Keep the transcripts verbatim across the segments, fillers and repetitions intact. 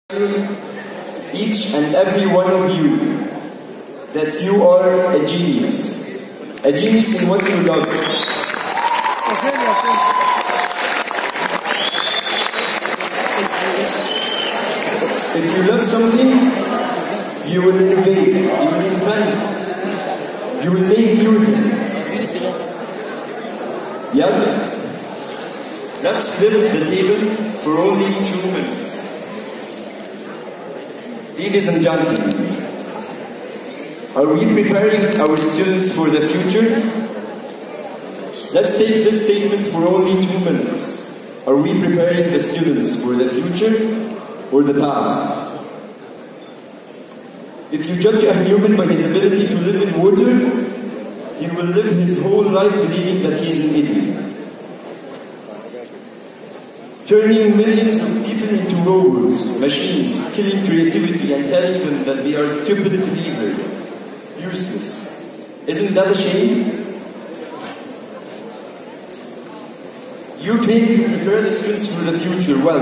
Each and every one of you that you are a genius. A genius in what you love. If you love something, you will innovate, you will invent, you will make new things. Yeah? Let's flip the table for only two minutes. Ladies and gentlemen, are we preparing our students for the future? Let's take this statement for only two minutes. Are we preparing the students for the future or the past? If you judge a human by his ability to live in water, he will live his whole life believing that he is an idiot. Turning millions of people into robots, machines, killing creativity and telling them that they are stupid believers, useless. Isn't that a shame? You claim to prepare the students for the future. Well,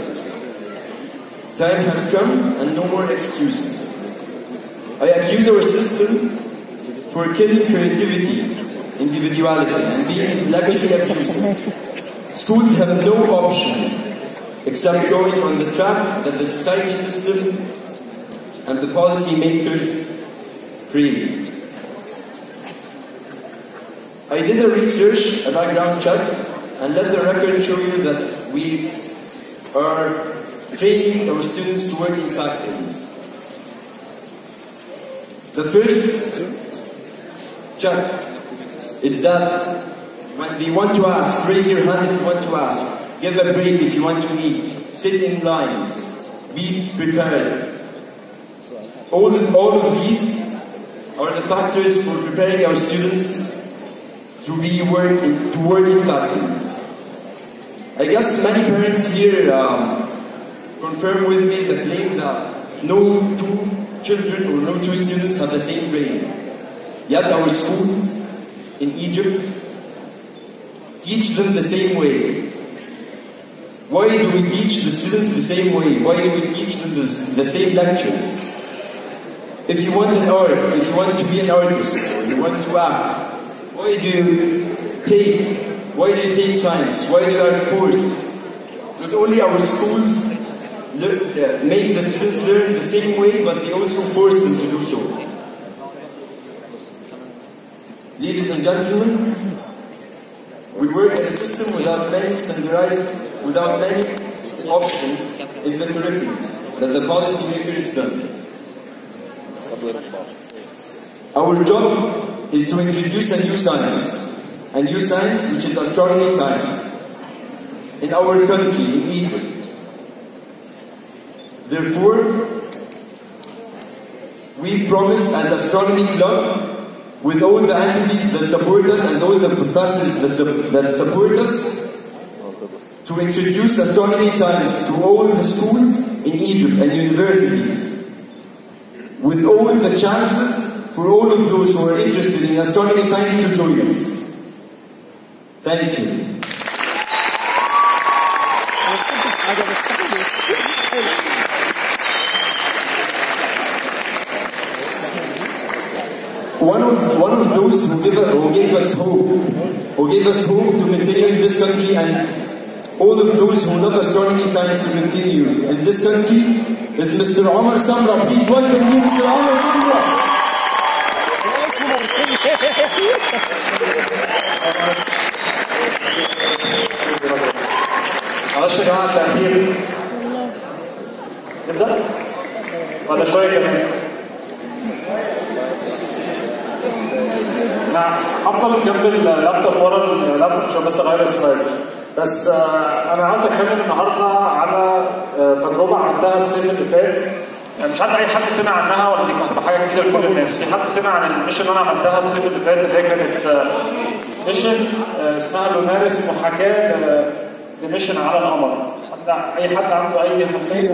time has come and no more excuses. I accuse our system for killing creativity, individuality, and being intellectually abusive. Schools have no option except going on the track that the society system and the policy makers create. I did a research, a background check, and let the record show you that we are training our students to work in factories. The first check is that when they want to ask, raise your hand if you want to ask. Give a break if you want to eat. Sit in lines. Be prepared. All of, all of these are the factors for preparing our students to be work in, to work in factories. I guess many parents here um, confirm with me the claim that no two children or no two students have the same brain. Yet our schools in Egypt teach them the same way. Why do we teach the students the same way? Why do we teach them this, the same lectures? If you want an art, if you want to be an artist, or you want to act, why do you take, why do you take science? Why do you are forced? Not only our schools learn, uh, make the students learn the same way, but they also force them to do so. Ladies and gentlemen, we work in a system without many standardized, without many options in the curriculums that the policy makers done. Our job is to introduce a new science, a new science which is astronomy science, in our country, in Egypt. Therefore, we promise as Astronomy Club, with all the entities that support us and all the professors that, su that support us, to introduce astronomy science to all the schools in Egypt and universities, with all the chances for all of those who are interested in astronomy science to join us. Thank you. One of, one of those who gave, who gave us hope, who gave us hope to continue in this country, and all of those who love astronomy science to continue in this country, is Mister Omar Samra. Please welcome you, Mister Omar Samra. معلش يا جماعة التأخير. نبدأ؟ ولا شوية كمان؟ انا هفضل جنب اللابتوب ورا اللابتوب عشان بس اغير السلايد. بس آه انا عاوز اتكلم النهارده على آه تجربه عملتها الصيف اللي فات. يعني مش عارف اي حد سمع عنها ولا دي كانت حاجه جديده لكل الناس. في حد سمع عن الميشن اللي انا عملتها الصيف اللي فات اللي هي كانت آه ميشن آه اسمها لوناريس، محاكاه لميشن على القمر. اي حد عنده اي خلفيه؟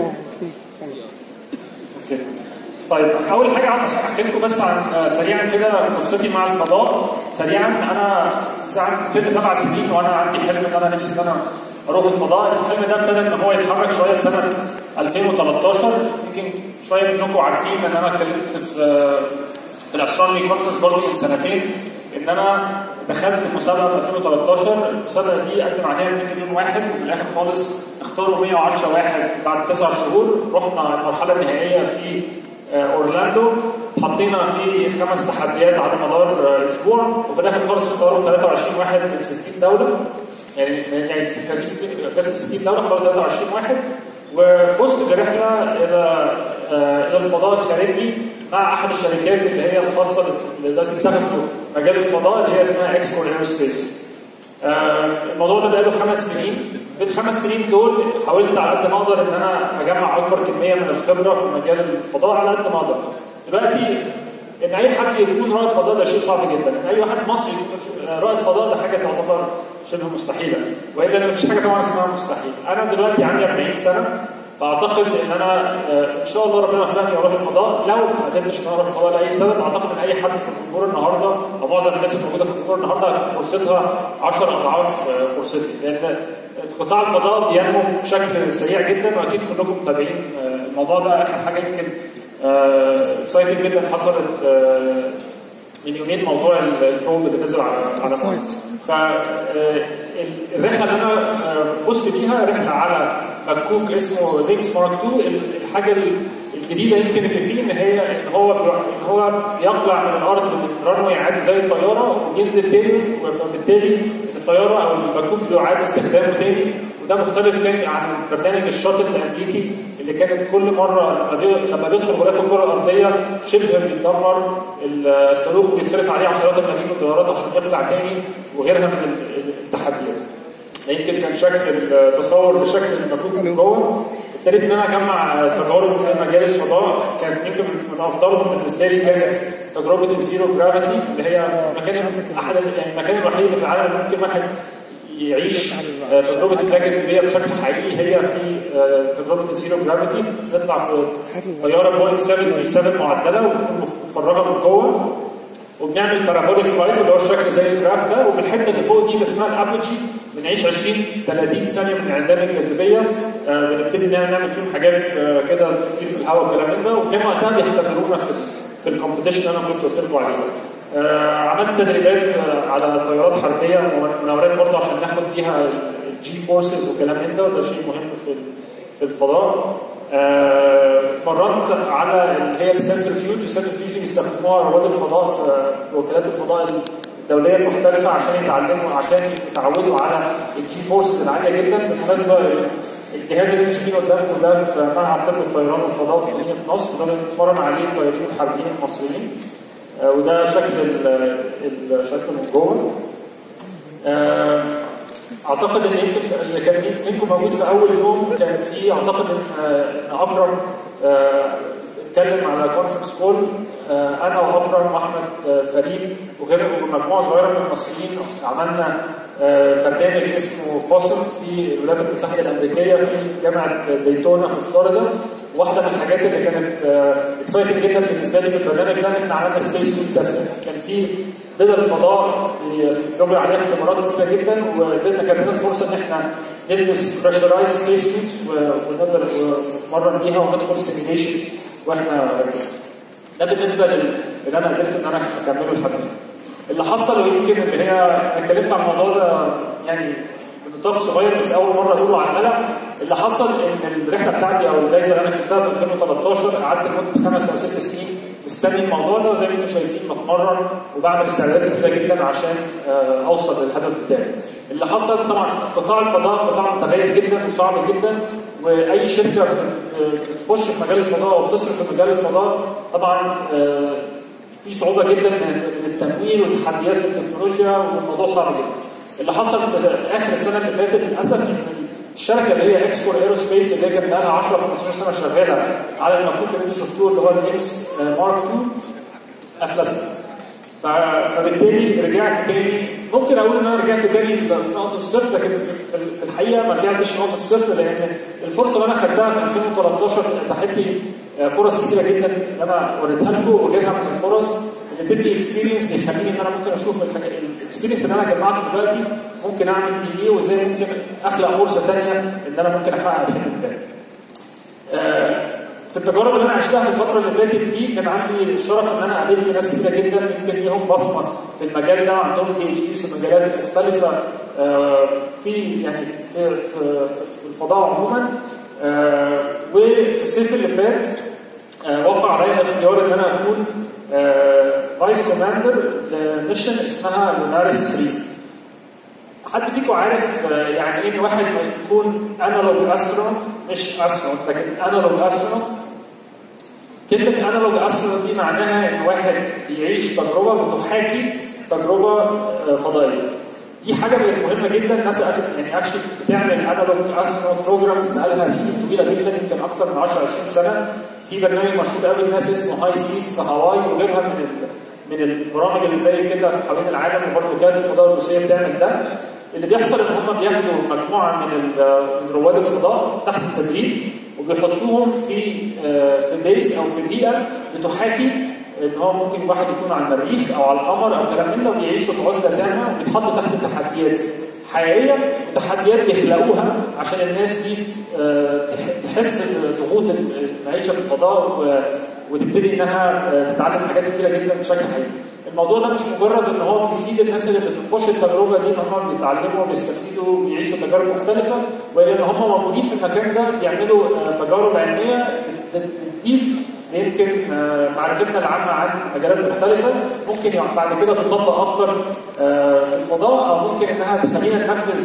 اوكي. طيب اول حاجه عايز احكي لكم بس عن سريعا كده قصتي مع الفضاء. سريعا انا ساعه ست سبع سنين وانا عندي حلم ان انا نفسي ان انا اروح الفضاء. الحلم ده ابتدى ان هو يتحرك شويه في سنه ألفين وتلتاشر. يمكن شويه منكم عارفين ان انا اتكلمت في في الاسترونمي كونفرنس برضه من سنتين ان انا دخلت مسابقه في ألفين وتلتاشر. المسابقه دي قدم عليها اتنين مليون واحد، وفي الاخر خالص اختاروا مية وعشرة واحد بعد تسع شهور. رحنا المرحله النهائيه في اورلاندو، حطينا في خمس تحديات على مدار اسبوع، وفي الاخر خالص اختاروا ثلاثة وعشرين واحد من ستين دوله. يعني يعني كان في بس ستين دوله، اختاروا ثلاثة وعشرين واحد، وفزت برحله الى الى الفضاء الخارجي مع احد الشركات اللي هي الخاصه اللي بتشتغل في مجال الفضاء اللي هي اسمها اكسبور ايروسبيس. الموضوع ده بقاله خمس سنين. في الخمس سنين دول حاولت على قد ما اقدر ان انا اجمع اكبر كميه من الخبره في مجال الفضاء على قد ما اقدر. دلوقتي ان اي حد يكون رائد فضاء ده شيء صعب جدا، ان اي واحد مصري يكون رائد فضاء ده حاجه تعتبر شبه مستحيله، والا ما فيش حاجه طبعا اسمها مستحيل. انا دلوقتي عندي أربعين سنه، فاعتقد ان انا ان شاء الله ربنا يوفقني واروح الفضاء. لو ما قدرتش ان انا اروح الفضاء لاي سبب، اعتقد ان اي حد في الجمهور النهارده او معظم الناس الموجوده في الجمهور النهارده فرصتها عشر اضعاف فرصتي، لان قطاع الفضاء بينمو بشكل سريع جدا، واكيد كلكم متابعين الموضوع ده. اخر حاجه يمكن اكسايتنج جدا حصلت من يومين، موضوع البروب اللي نزل على على مارس. فالرحله اللي انا فزت بيها رحله على مكوك اسمه لينكس مارك اتنين. الحاجه الجديده يمكن اللي فيه ان هي ان هو ان هو بيقلع من الارض من الرنوي عادي زي الطياره وبينزل تاني، فبالتالي الطياره او المكوك بيعاد استخدامه تاني. وده مختلف تاني عن برنامج الشاطل الامريكي اللي كانت كل مره لما بيدخل غلاف الكره الارضيه شبه بيتدمر الصاروخ وبيتصرف عليه عشرات الملايين من الدولارات عشان يطلع تاني، وغيرها من التحديات. يمكن كان شكل التصور لشكل المكوك من جوه. ابتديت ان انا اجمع تجارب في مجال الفضاء. كانت يمكن من افضلهم بالنسبه لي كانت تجربه الزيرو جرافيتي، اللي هي مكان احد يعني المكان الوحيد اللي في العالم اللي ممكن واحد يعيش تجربه البلاك الجاذبيه بشكل حقيقي هي في تجربه الزيرو جرافيتي. نطلع في طياره بوينج سبعة ثلاثين سبعة معدله وبتكون متفرغه من جوه، وبنعمل بارابوليك فلايت اللي هو الشكل زي الجراف ده، وفي الحته اللي فوق دي اللي اسمها الابوجي بنعيش عشرين ثلاثين ثانيه من انعدام الجاذبيه. آه بنبتدي نعمل فيهم حاجات آه كده تطير في الهواء والكلام ده، وكان وقتها بيختبرونا في في الكومبيتيشن اللي انا كنت قلت لكم عليه. آه عملت تدريبات آه على طيارات حربيه ومناورات برضه عشان ناخد فيها الجي فورسز وكلام من ده، وده شيء مهم في في الفضاء. اتمرنت آه على اللي هي السنترفيوج. السنترفيوج بيستخدموها رواد الفضاء في وكالات الفضاء الدوليه المختلفه عشان يتعلموا عشان يتعودوا على الجي فورسز العاليه جدا. بالمناسبه الجهاز اللي انتم شايفينه قدامكم ده في معهد طب الطيران والفضاء في مدينه نصر، ده بنتمرن عليه الطيارين الحربيين المصريين. آه وده شكل الشكل من جوه. آه اعتقد ان يمكن اللي كان منكم موجود في اول يوم كان في اعتقد ان اكرم اتكلم على كونفرنس كول. انا واكرم واحمد فريد وغير ومجموعه صغيره من المصريين عملنا برنامج اسمه بوسم في الولايات المتحده الامريكيه في جامعه دايتونا في فلوريدا. واحده من الحاجات اللي كانت اكسايتنج جدا بالنسبه لي في البرنامج ده ان احنا عملنا سبيس سوت تيست. كان في بدل فضاء بيجروا عليها اختبارات كتيره جدا، وقدرنا كان لنا الفرصه ان احنا نلبس بريشرايز سبيس سوتس ونقدر نتمرن بيها وندخل سيميليشنز واحنا. ده بالنسبه للي انا قدرت ان انا اكمله لحد اللي حصل. ويمكن اللي هي انا اتكلمت عن الموضوع ده يعني بنطاق صغير بس اول مره اقوله على الملأ. اللي حصل ان الرحله بتاعتي او الجائزه اللي انا كسبتها في ألفين وتلتاشر قعدت لمده خمس او ست سنين مستني الموضوع ده، وزي ما انتم شايفين بتمرن وبعمل استعدادات كتيره جدا عشان اوصل للهدف بتاعي. اللي حصل طبعا قطاع الفضاء قطاع متغير جدا وصعب جدا، واي شركه بتخش في مجال الفضاء وبتصرف في مجال الفضاء طبعا في صعوبه جدا من التمويل والتحديات في التكنولوجيا، والموضوع صعب جدا. اللي حصل في اخر السنه اللي فاتت للاسف ان الشركه اللي هي اكسبور ايروسبيس اللي كانت بقى لها عشرة خمستاشر سنه شغاله على المكوك اللي انتم شفتوه اللي هو اللينكس مارك اتنين افلست. فبالتالي رجعت تاني. ممكن اقول ان انا رجعت تاني لنقطه الصفر، لكن في الحقيقه ما رجعتش لنقطه الصفر، لان الفرصه اللي انا خدتها في ألفين وتلتاشر اتاحت لي فرص كتيره جدا ان انا وريتها لكم، وغيرها من الفرص اللي بتدي اكسبيرينس بيخليني ان انا ممكن اشوف الاكسبيرينس اللي انا جمعته دلوقتي ممكن اعمل بيه ايه، وازاي ممكن اخلق فرصه ثانيه ان انا ممكن احقق الحلم بتاعي. في التجارب اللي انا عشتها في الفتره اللي فاتت دي كان عندي الشرف ان انا قابلت ناس كتيره جدا يمكن ليهم بصمه في المجال ده، عندهم بي اتش ديز في مجالات مختلفه في يعني في في في الفضاء عموما. وفي الصيف اللي فات وقع عليا الاختيار ان انا اكون فايس كوماندر لميشن اسمها لوناريس ثلاثة. حد فيكم عارف يعني ايه ان واحد يكون انالوج استرونوت مش استرونوت لكن انالوج استرونوت؟ كلمه انالوج استرونوت دي معناها ان واحد يعيش تجربه بتحاكي تجربه فضائيه. دي حاجه مهمه جدا. الناس يعني اكشلي بتعمل انالوج استرونوت بروجرامز بقالها سنين طويله جدا، يمكن اكثر من عشرة عشرين سنه. في برنامج مشهور قوي الناس اسمه هاي سيز في هاواي وغيرها من من البرامج اللي زي كده حوالين العالم، وبرضه وكاله الفضاء الروسيه بتعمل ده. اللي بيحصل ان هم بياخدوا مجموعه من من رواد الفضاء تحت التدريب وبيحطوهم في في بيس او في بيئه بتحاكي ان هو ممكن واحد يكون على المريخ او على القمر او كلام من ده، وبيعيشوا في عزله تامه وبيتحطوا تحت تحديات حقيقيه، تحديات بيخلقوها عشان الناس دي تحس بضغوط المعيشه في الفضاء وتبتدي انها تتعلم حاجات كثيره جدا بشكل حقيقي. الموضوع ده مش مجرد ان هو بيفيد الناس اللي بتخش التجربه دي ان هم بيتعلموا وبيستفيدوا ويعيشوا تجارب مختلفه، ولا ان هم موجودين في المكان ده بيعملوا تجارب علميه بتضيف يمكن معرفتنا العامه عن مجالات مختلفه ممكن بعد كده تطبق اكتر في الفضاء، او ممكن انها تخلينا ننفذ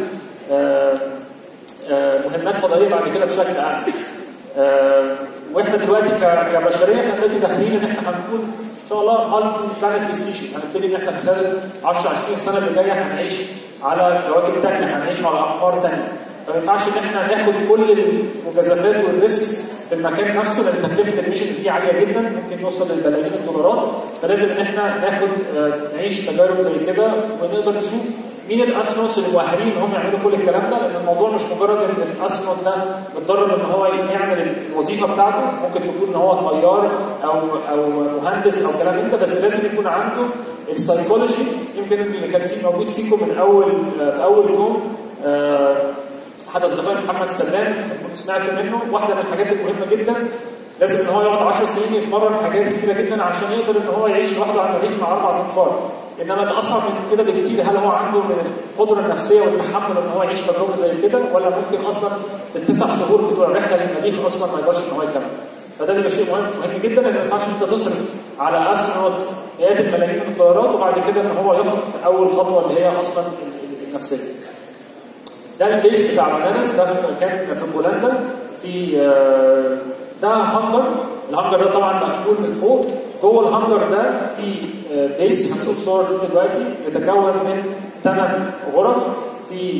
مهمات فضائيه بعد كده بشكل اعلى. واحنا دلوقتي كبشريه احنا دلوقتي داخلين ان احنا هنكون ان شاء الله مالتي بلانتري سبيشيز، هنبتدي ان احنا خلال عشرة عشرين سنه اللي جايه هنعيش على كواكب ثانيه، هنعيش على اقمار ثانيه. فما ينفعش ان احنا ناخد كل المجازفات والريسكس في المكان نفسه، لان تكلفه الميشنز دي عاليه جدا ممكن يوصل للبلايين الدولارات. فلازم ان احنا ناخد نعيش تجارب زي كده ونقدر نشوف مين الاسنوس اللي مؤهلين ان هم يعملوا كل الكلام ده، لان الموضوع مش مجرد ان الاسنوس ده متدرب ان هو يعمل الوظيفه بتاعته، ممكن تكون ان هو طيار او او مهندس او كلام من ده، بس لازم يكون عنده السايكولوجي. يمكن اللي كان فيه موجود فيكم من اول في اول يوم حد اصدقائي محمد سلام كنت سمعت منه، واحده من الحاجات المهمه جدا لازم ان هو يقعد عشر سنين يتمرن حاجات كثيره جدا عشان يقدر ان هو يعيش لوحده على المريخ مع اربع انفار. انما الاصعب من كده بكتير، هل هو عنده من القدره النفسيه والتحمل ان هو يعيش تجربه زي كده، ولا ممكن اصلا في التسع شهور بتوع الرحله للمريخ اصلا ما يقدرش ان هو يكمل. فده بيبقى شيء مهم مهم جدا، لان ما ينفعش انت تصرف على استرونوت مئات الملايين من الدولارات وبعد كده ان هو ياخد اول خطوه اللي هي اصلا النفسيه. ده البيس بتاع لوناريس، ده كان في بولندا في ده هانجر. الهانجر ده طبعا مقفول من فوق. جوه الهانجر ده في بيس هنشوف صور دلوقتي يتكون من ثمان غرف. في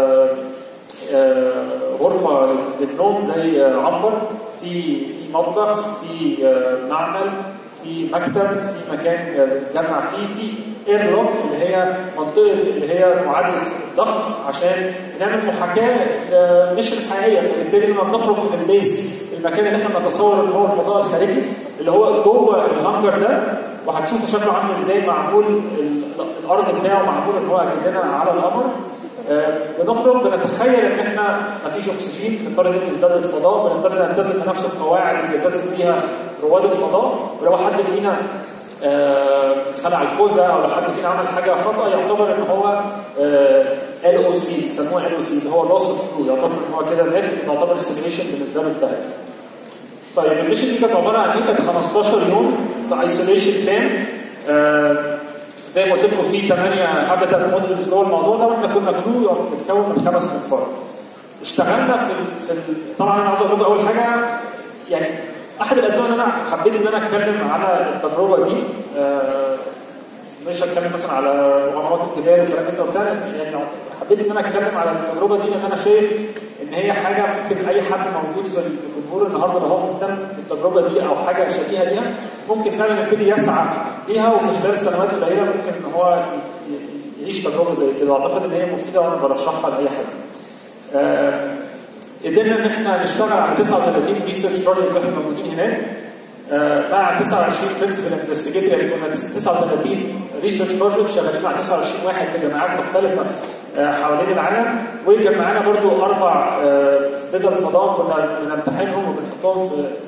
غرفه للنوم زي عنبر، في في مطبخ، في معمل، في مكتب، في مكان بنجمع فيه، في ايرلوك اللي هي منطقه اللي هي معادله الضغط عشان نعمل محاكاه مش الحقيقيه. فبالتالي لما بنخرج من البيس المكان اللي احنا بنتصور ان هو الفضاء الخارجي اللي هو جوه الهانجر ده، وهتشوفوا شكله عامل ازاي، معمول الارض بتاعه معمول ان هو اكننا على القمر. آه بنخرج بنتخيل ان احنا مفيش اكسجين، بنضطر نلبس بدله فضاء، بنضطر نلتزم بنفس القواعد اللي بيلتزم بيها رواد الفضاء. ولو حد فينا آه خلع الخوذه او لو حد فينا عمل حاجه خطا يعتبر ان هو ال او سي، بيسموه ال او سي اللي هو لوس اوف كرو، يعتبر ان هو كده مات، يعتبر السيميليشن بالنسبه له انتهت. طيب الميشن دي كانت عباره عن ايه؟ كانت خمستاشر يوم في ايسوليشن تام. آه زي ما قلت لكم في ثمانية هابيتات موديلز جوه الموضوع ده، واحنا كنا كرو بتتكون من خمس انفار. اشتغلنا في في طبعا انا عاوز اقول لكم اول حاجه يعني احد الاسباب ان انا حبيت ان انا اتكلم على التجربه دي. آه مش هتكلم مثلا على مغامرات الجبال والكلام ده وبتاع، يعني حبيت ان انا اتكلم على التجربه دي لان انا شايف ان هي حاجه ممكن اي حد موجود في الجمهور النهارده لو هو مهتم بالتجربه دي او حاجه شبيهه ليها ممكن فعلا يبتدي يسعى ليها، وفي خلال سنوات قليله ممكن ان هو يعيش تجربه زي كده. واعتقد ان هي مفيده وانا برشحها لاي حد. آه قدرنا ان احنا نشتغل على تسعة وثلاثين ريسيرش بروجكت احنا موجودين هناك آه مع تسعة وعشرين برنسبل انفستيجيتور، يعني كنا تسعة وثلاثين ريسيرش بروجكت شغالين مع تسعة وعشرين واحد في جامعات مختلفه آه حوالين العالم. وكان معانا برضو اربع آه بدل فضاء كنا بنمتحنهم وبنحطهم في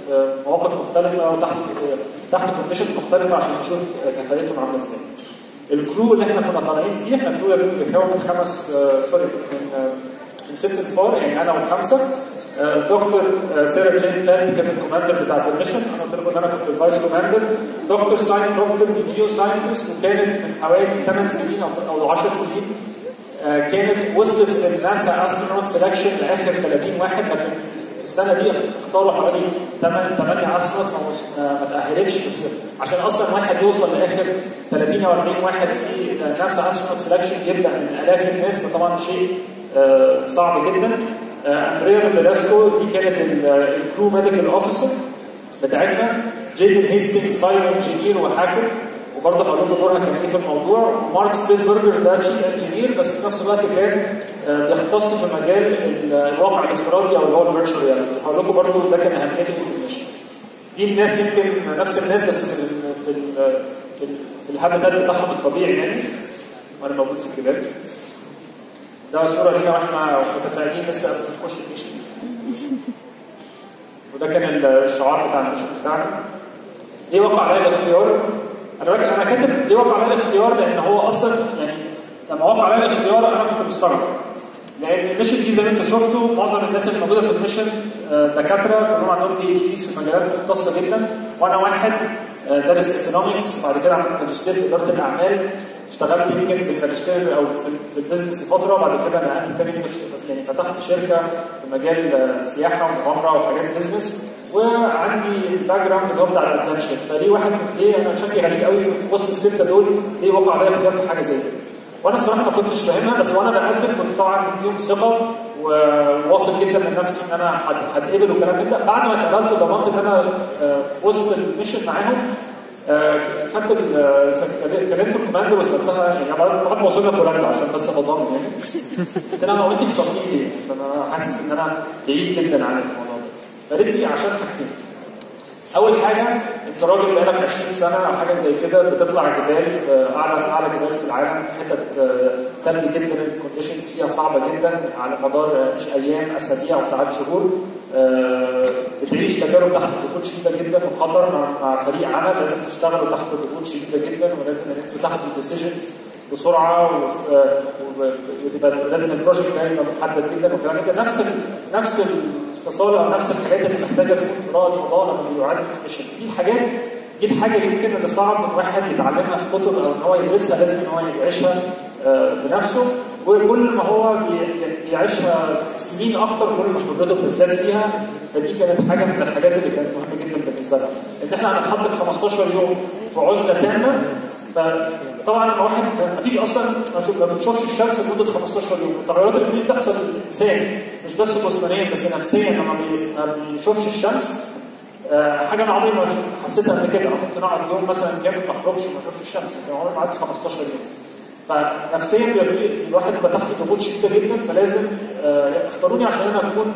في مواقف مختلفه وتحت تحت كونديشنز مختلفه عشان نشوف كفاءتهم عامله ازاي. الكرو اللي احنا كنا طالعين فيه، احنا الكرو بيتكون من خمس سوري من من ست انفار، يعني انا وخمسه. دكتور سيرا جين بان كانت الكوماندر بتاعت الميشن، انا قلت لكم ان انا كنت الفايس كوماندر. دكتور ساين بروكتر دي جيو ساينتست، وكانت من حوالي ثمان سنين او او عشر سنين كانت وصلت في الناسا استرونوت سelection لاخر ثلاثين واحد، لكن السنه دي اختاروا حوالي ثمانية استرونوت ما تاهلتش، بس عشان اصلا واحد يوصل لاخر ثلاثين او أربعين واحد في ناسا استرونوت سelection يبدا من الاف الناس، ده طبعا شيء صعب جدا. اندريا ميلاسكو دي كانت الكرو ميديكال اوفيسر بتاعتنا. جيدن هيستنجز بايو انجينير وهاكر، وبرضه هقول لكم دورها كان ايه في الموضوع. مارك سبيلبرجر ده تشيف انجينير، بس في نفس الوقت كان بيختص في مجال الواقع الافتراضي او اللي هو الفيرتشوال رياليتي. هقول لكم برضه ده كان اهميته في الميشن. دي الناس يمكن نفس الناس بس في ال في ال في, ال في الهابيتات بتاعهم الطبيعي يعني، وانا موجود في الجبال. ده صوره لينا واحنا متفائلين لسه قبل ما نخش الميشن. وده كان الشعار بتاع الميشن بتاعنا. ليه وقع عليا الاختيار؟ انا انا كاتب ليه وقع عليا الاختيار لان هو اصلا يعني لما وقع عليا الاختيار انا كنت مستغرب، لان الميشن دي زي ما انتم شفتوا معظم الناس اللي موجوده في الميشن دكاتره كلهم عندهم بي اتش ديز في مجالات مختصه جدا، وانا واحد دارس ايكونومكس، بعد كده عملت ماجستير في اداره الاعمال، اشتغلت يمكن بالماجستير او في البيزنس لفتره، وبعد كده نقلت تاني يعني فتحت شركه في مجال سياحه ومغامره وحاجات بيزنس، وعندي الباك جراوند اللي هو بتاع الادفنشر. فليه واحد ليه انا شكلي غريب قوي في وسط السته دول، ليه وقع عليا اختيار في حاجه زي كده؟ وانا الصراحه ما كنتش فاهمها، بس وانا بقدم كنت طبعا مديهم ثقه وواثق جدا من نفسي ان انا هتقبل والكلام من ده. بعد ما اتقبلت وضمنت ان انا في وسط الميشن معاهم، خدت كلمت الكوماندر وسالتها يعني بعد ما وصلنا بولندا عشان بس بضمن يعني، قلت لها هو انت اخترتيني ليه؟ عشان انا حاسس ان انا بعيد جدا عن الموضوع ده. فقالت لي عشان حاجتين. اول حاجه انت راجل بقالك عشرين سنه او حاجه زي كده بتطلع جبال في اعلى اعلى جبال في العالم في حتت ثلج جدا، الكونديشنز فيها صعبه جدا على مدار مش ايام اسابيع وساعات شهور، بتعيش تجارب تحت ضغوط شديده جدا وخطر مع فريق عمل، لازم تشتغلوا تحت ضغوط شديده جدا، ولازم ان انتوا تاخدوا ديسيجنز بسرعه، وتبقى لازم البروجكت ده يبقى محدد جدا والكلام ده. نفس نفس الاتصال او نفس الحاجات اللي محتاجه تكون في رائد فضاء لما بيعد في ميشن. دي الحاجات دي الحاجه يمكن اللي صعب من واحد يتعلمها في كتب او ان هو يدرسها، لازم ان هو يعيشها بنفسه، وكل ما هو بيعيشها سنين اكتر كل ما خبرته بتزداد فيها. فدي كانت حاجه من الحاجات اللي كانت مهمه جدا بالنسبه لها، ان احنا هنتحط في خمستاشر يوم في عزله تامه. فطبعا لما واحد ما فيش اصلا ما بتشوفش الشمس لمده خمستاشر يوم، التغيرات اللي بتحصل للانسان مش بس جسمانيا بس نفسيا لما ما بيشوفش الشمس، حاجه انا عمري ما حسيتها قبل كده. ممكن اقعد يوم مثلا كامل ما اخرجش ما اشوفش الشمس، لكن عمري ما قعدت خمستاشر يوم. فنفسيا الواحد بيبقى تحت ضغوط شديده جدا، فلازم اختاروني عشان انا اكون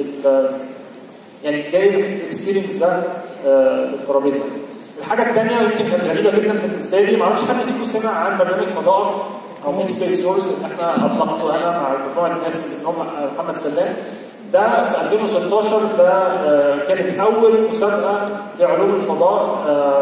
يعني جايب الاكسبيرينس ده للترابيزه. الحاجه الثانيه يمكن كانت غريبه جدا بالنسبه لي، ما اعرفش حد فيكم سمع عن برنامج فضاء او ميكس سبيس يورز اللي احنا اطلقته انا مع مجموعه الناس اللي هم محمد سلام. ده في ألفين وستاشر ده كانت اول مسابقه لعلوم الفضاء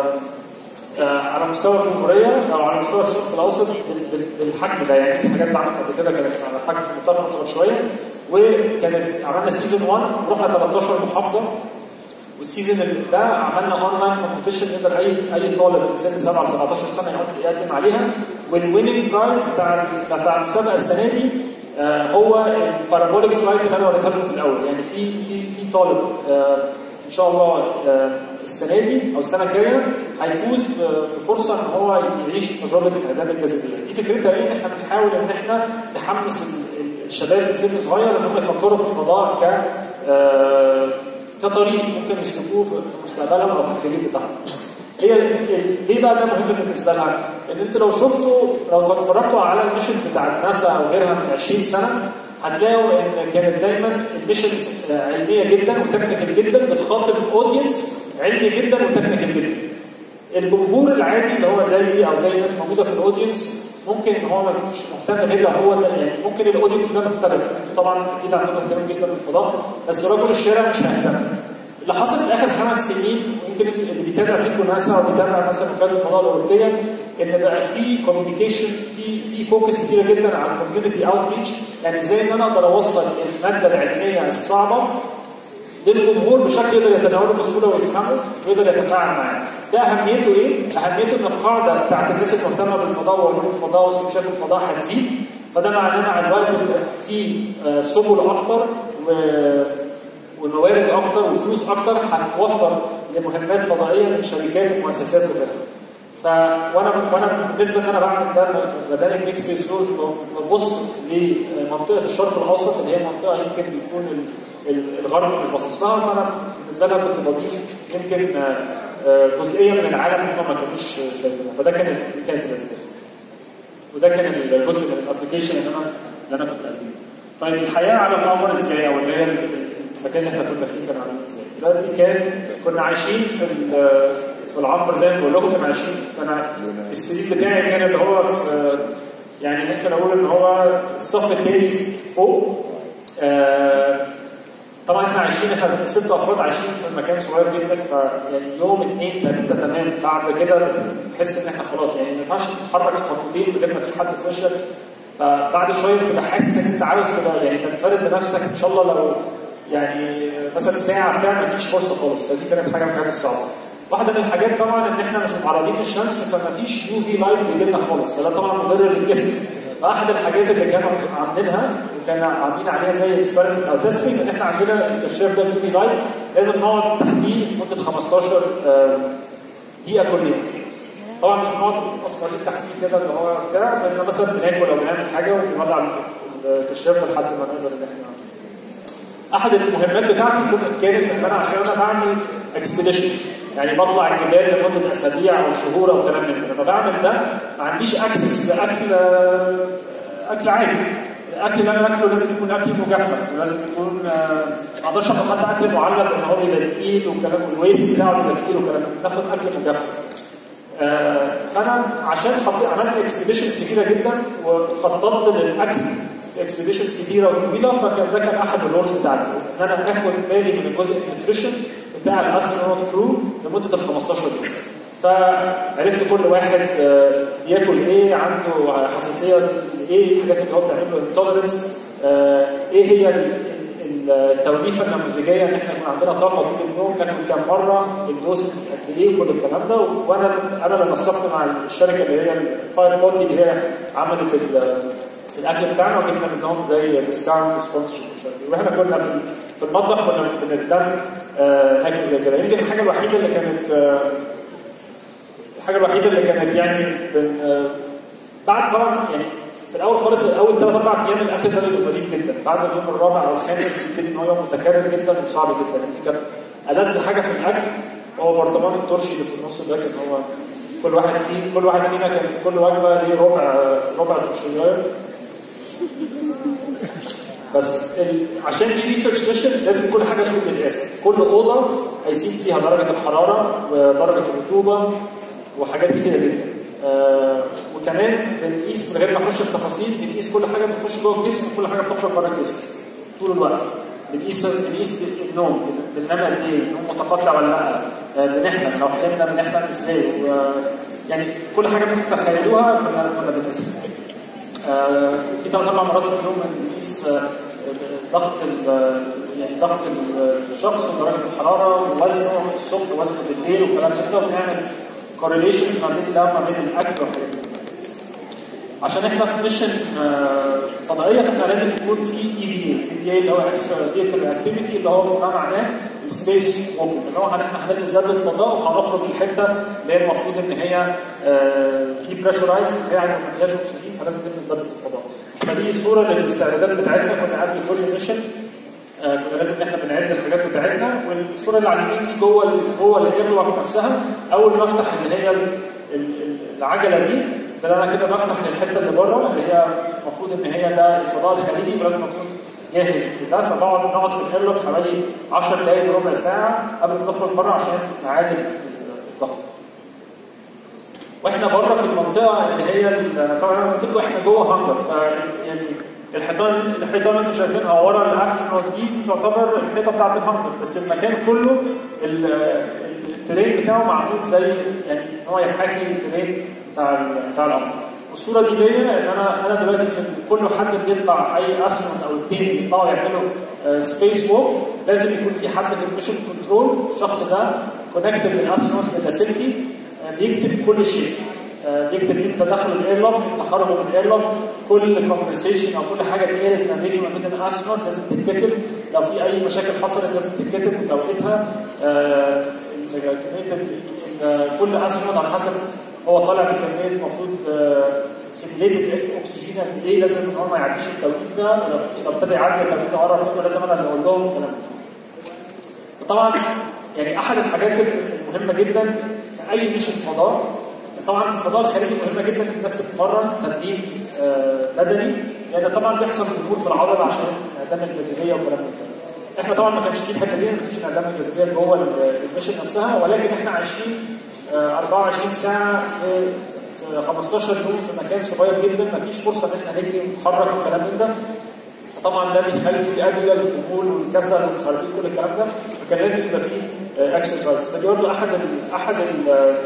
على مستوى الجمهوريه او على مستوى الشرق الاوسط بالحجم ده، يعني في حاجات اتعملت قبل كده كانت على حجم مطار اصغر شويه، وكانت عملنا سيزون واحد رحنا ثلاثتاشر محافظه، والسيزون ده عملنا اونلاين كومبيتيشن يقدر اي اي طالب من سن سبعة سبعتاشر سنه يقدم عليها، والويننج برايز بتاع بتاع المسابقه السنه دي هو البارابوليك فلايت اللي انا وريتها لكم في الاول. يعني في في في طالب ان شاء الله السنه دي او السنه الجايه هيفوز بفرصه ان هو يعيش تجربه الاعدام الجاذبيه. دي فكرتها ايه؟ احنا بنحاول ان احنا نحمس الشباب من سن صغير ان هم يفكروا في الفضاء ك كطريق ممكن يسلكوه في مستقبلهم او في الكارير بتاعهم. هي ليه بقى ده مهم بالنسبه لها؟ ان انتوا لو شفتوا لو اتفرجتوا على الميشنز بتاعت ناسا او غيرها من عشرين سنه هتلاقوا ان كانت دايما الميشنز علميه جدا وتكنيكال جدا، بتخاطب اودينس علمي جدا وتكنيكال جدا. الجمهور العادي اللي هو زيي او زي الناس موجوده في الاودينس ممكن ان هو ما يكونش مهتم غير هو ده، يعني ممكن الاودينس ده مختلف. طبعا اكيد عندكم اهتمام جدا بالفضاء، بس رجل الشارع مش هيهتم. اللي حصل في اخر خمس سنين يمكن اللي بيتابع فيكم ناسا وبيتابع مثلا وكاله الفضاء الاوروبيه ان بقى في كوميونيكيشن في في فوكس كتير جدا على الكوميونتي اوتريتش، يعني ازاي ان انا اقدر اوصل الماده العلميه الصعبه للجمهور بشكل يقدر يتناوله بسهوله ويفهمه ويقدر يتفاعل معاه. ده اهميته ايه؟ اهميته ان القاعده بتاعت الناس المهتمه بالفضاء وعلوم الفضاء واستكشاف الفضاء هتزيد، فده معناه مع الوقت في سبل اكتر وموارد اكتر وفلوس اكتر هتتوفر لمهمات فضائيه من شركات ومؤسسات وغيرها. ف وانا وانا بالنسبه ان انا بعمل ده برنامج ميكس سبيس رولز ببص لمنطقه الشرق الاوسط اللي هي منطقه يمكن بيكون الغرب مش باصص لها، فانا بالنسبه لها كنت بضيف يمكن جزئيه من العالم هم ما كانوش شايفينها، فده كان دي كانت الاسباب. وده كان الجزء من الابلكيشن اللي انا اللي انا كنت قدمته. طيب الحياه على القمر ازاي، او اللي هي المكان اللي احنا كنا فيه كان عامل ازاي؟ دلوقتي كان كنا عايشين في في العنبر زي ما بقول لكم، كنا عايشين، انا السرير بتاعي كان اللي هو في يعني ممكن اقول ان هو الصف الثاني فوق. آه طبعا احنا عايشين، احنا ست افراد عايشين في مكان صغير جدا، فيعني يوم اثنين ثلاثه تمام بعد كده بتحس ان احنا خلاص يعني ما ينفعش تتحرك خطوتين من غير ما في حد في وشك، فبعد شويه بتبقى حاسس ان انت عاوز تبقى يعني تنفرد بنفسك ان شاء الله، لو يعني مثلا ساعه بتاع ما فيش فرصه خالص، فدي كانت حاجه من الحاجات الصعبه. واحده من الحاجات طبعا ان احنا مش متعرضين للشمس، فما فيش يو في لايت بيجي لنا خالص، فده طبعا مضر للجسم. فاحد الحاجات اللي كانوا عاملينها وكانوا عاملين عليها زي اكسبيرمنت او تيستنج ان احنا عندنا الكشاف ده يو في لايت لازم نقعد تحتيه لمده خمستاشر دقيقه كل يوم. طبعا مش بنقعد متأثرين تحتيه كده اللي هو بتاع، لان مثلا بناكل او بنعمل حاجه ونولع الكشاف ده لحد ما نقدر ان احنا. احد المهمات بتاعتي كانت ان انا عشان انا بعمل اكسبيديشنز، يعني بطلع الجبال لمده اسابيع او شهور او كلام من كده، لما بعمل ده ما عنديش اكسس لاكل اكل عادي. الاكل اللي انا اكله لازم يكون اكل مجفف، ولازم يكون ما اقدرش اخد حتى اكل معلب ان هو بيبقى تقيل وكلام، والويست بتاعه بيبقى كتير وكلام، ناخد اكل مجفف. فانا عشان عملت اكسبيديشنز كتيره جدا وخططت للاكل في اكسبيديشنز كتيره وطويله، فكان ده كان احد الرولز بتاعتي ان انا اخد بالي من الجزء النيوتريشن بتاع الاسترونوت كرو لمده ال خمستاشر يوم. فعرفت كل واحد ياكل ايه، عنده حساسيه لايه، الحاجات اللي هو بتعمل له انتولرنس، ايه هي التوليفه النموذجيه ان احنا يكون عندنا طاقه طول اليوم، ناكل كام مره، الدوز قد ايه، وكل الكلام ده. وانا انا اللي نسقت مع الشركه اللي هي الفاير بودي اللي هي عملت الاكل بتاعنا، وجبنا منهم زي ديسكاونت سبونسرشيب، واحنا كنا في في المطبخ كنا بنتلم ناكل زي كده. يمكن الحاجه الوحيده اللي كانت آه الحاجه الوحيده اللي كانت يعني بن آه بعد طبعا يعني في الاول خالص اول ثلاث اربع ايام الاكل ده بيبقى ظريف جدا، بعد اليوم الرابع او الخامس بيبتدي ان هو يوم متكرر جدا وصعب جدا. كان ألذ حاجه في الاكل هو برطمان الترشي اللي في النص ده، كان هو كل واحد فيه كل واحد فينا كان في كل وجبه ليه ربع ربع ترشيات. بس ال... عشان دي ريسيرش ميشن لازم كل حاجه تكون متقاسه، كل اوضه هيسيب فيها درجه الحراره ودرجه الرطوبه وحاجات كتيره جدا. آه وكمان بنقيس من غير ما نخش في تفاصيل، بنقيس كل حاجه بتخش جوه الجسم وكل حاجه بتخرج بره الجسم طول الوقت. بنقيس بنقيس النوم، بننام قد ايه، النوم متقطع ولا لا، آه بنحلم، لو حلمنا بنحلم ازاي، يعني كل حاجه ممكن تتخيلوها كنا بنقيسها. آه في ثلاث اربع مرات في اليوم بنقيس آه ضغط يعني ضغط الشخص ودرجه الحراره ووزنه الصبح ووزنه بالليل وكلام كده، وبنعمل كورليشنز ما بين ده وما بين الاكل والحاجات دي. عشان احنا في ميشن آه فضائيه فاحنا لازم يكون في اي في اي، اي في اي اللي هو اكسترا فيكل اكتيفيتي، اللي هو ما معناه السبيس ووكينج، اللي هو احنا هنلبس بدله الفضاء وهنخرج للحته اللي هي المفروض ان هي في بريشرايزد، يعني ما فيهاش اكسجين، فلازم نلبس بدله الفضاء. فدي صوره للاستعدادات بتاعتنا كنا قبل كل ميشن، آه كنا لازم احنا بنعد الحاجات بتاعتنا. والصوره اللي على اليمين دي جوه جوه الايرلوك نفسها، اول ما افتح اللي هي العجله دي انا كده بفتح للحته اللي بره اللي هي المفروض ان هي ده الفضاء الخارجي، ولازم اكون جاهز لده. فبقعد نقعد في الايرلوك حوالي عشر دقائق ربع ساعه قبل ما نخرج بره عشان نعادل الضغط. واحنا بره في المنطقه اللي هي طبعا انا قلت لكم احنا جوه هانجر، ف يعني الحيطان الحيطه اللي انتم شايفينها ورا الاسترونوت دي تعتبر الحيطه بتاعت الهانجر، بس المكان كله الترين بتاعه معمول زي يعني ان هو يحاكي الترين بتاع بتاع القمر. الصوره دي ليا ان انا انا دلوقتي في كل حد بيطلع اي استرونوت او اثنين بيطلعوا يعملوا سبيس ووك لازم يكون في حد في الميشن كنترول، الشخص ده كونكتد للاسترونوت بالاسيتي بيكتب كل شيء، بيكتب امتى دخل الايرلوك، امتى خرجوا من الايرلوك، كل كونفرسيشن او كل حاجه اتقالت ما بيني وما بين الاسترونوت لازم تتكتب، لو في اي مشاكل حصلت لازم تتكتب وتوقيتها. آه كل استرونوت على حسب هو طالع بكميه المفروض سيميليتد اكسجين قد ايه لازم ان هو ما يعديش التوقيت ده، ولو لو ابتدى يعدي التوقيت ده قرب منه لازم انا اللي اقول لهم الكلام ده. وطبعا يعني احد الحاجات المهمه جدا في اي ميشن فضاء، طبعا في الفضاء الخارجي مهمه جدا ان الناس تتمرن تمرين بدني، لان طبعا بيحصل ضغوط في العضله عشان انعدام الجاذبيه والكلام ده. احنا طبعا ما كانش في الحته دي، ما فيش انعدام الجاذبيه جوه الميشن نفسها، ولكن احنا عايشين أربعة وعشرين ساعه في خمستاشر يوم في مكان صغير جدا، ما فيش فرصه ان احنا نجري ونتحرك والكلام من ده. طبعا ده بيخلي الادويه والخمول والكسل ومش عارف ايه كل الكلام ده، فكان لازم يبقى فيه اكسرسايز. فدي برضه احد ال احد ال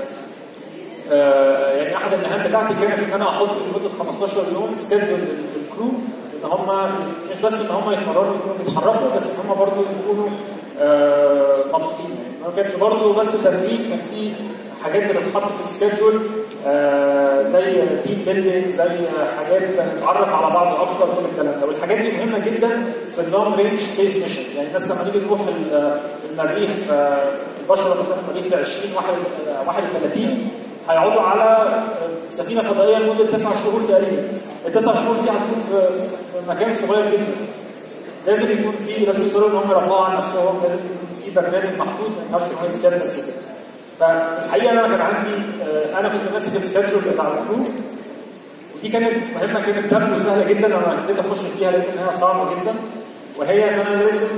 آه يعني احد المهام بتاعتي كانت ان انا احط لمده خمستاشر يوم سكيدول للكرو ان هم مش بس ان هم يتمرنوا يكونوا بيتحركوا، بس ان هم برضه يكونوا آه مبسوطين. ما كانش برضه بس تدريب، كان في حاجات بتتحط في السكيدول آه زي تيم بيلدينج، زي حاجات نتعرف على بعض اكتر كل الكلام ده. والحاجات دي مهمه جدا في اللونج رينج سبيس ميشن. يعني الناس لما نيجي نروح المريخ، البشر لما تروح المريخ في عشرين واحد وثلاثين هيقعدوا على سفينه فضائيه لمده تسع شهور تقريبا. التسع شهور دي هتكون في في مكان صغير جدا. لازم يكون في لازم يقدروا ان هم يرفعوا عن نفسهم، لازم يكون في برنامج محدود ما ينفعش ان هو يتساب بس كده. فالحقيقه انا كان عندي انا كنت ماسك السكادجول بتاع الكرو، ودي كانت مهمه كانت تبدو سهله جدا، انا ابتديت اخش فيها لقيت ان هي صعبه جدا، وهي ان انا لازم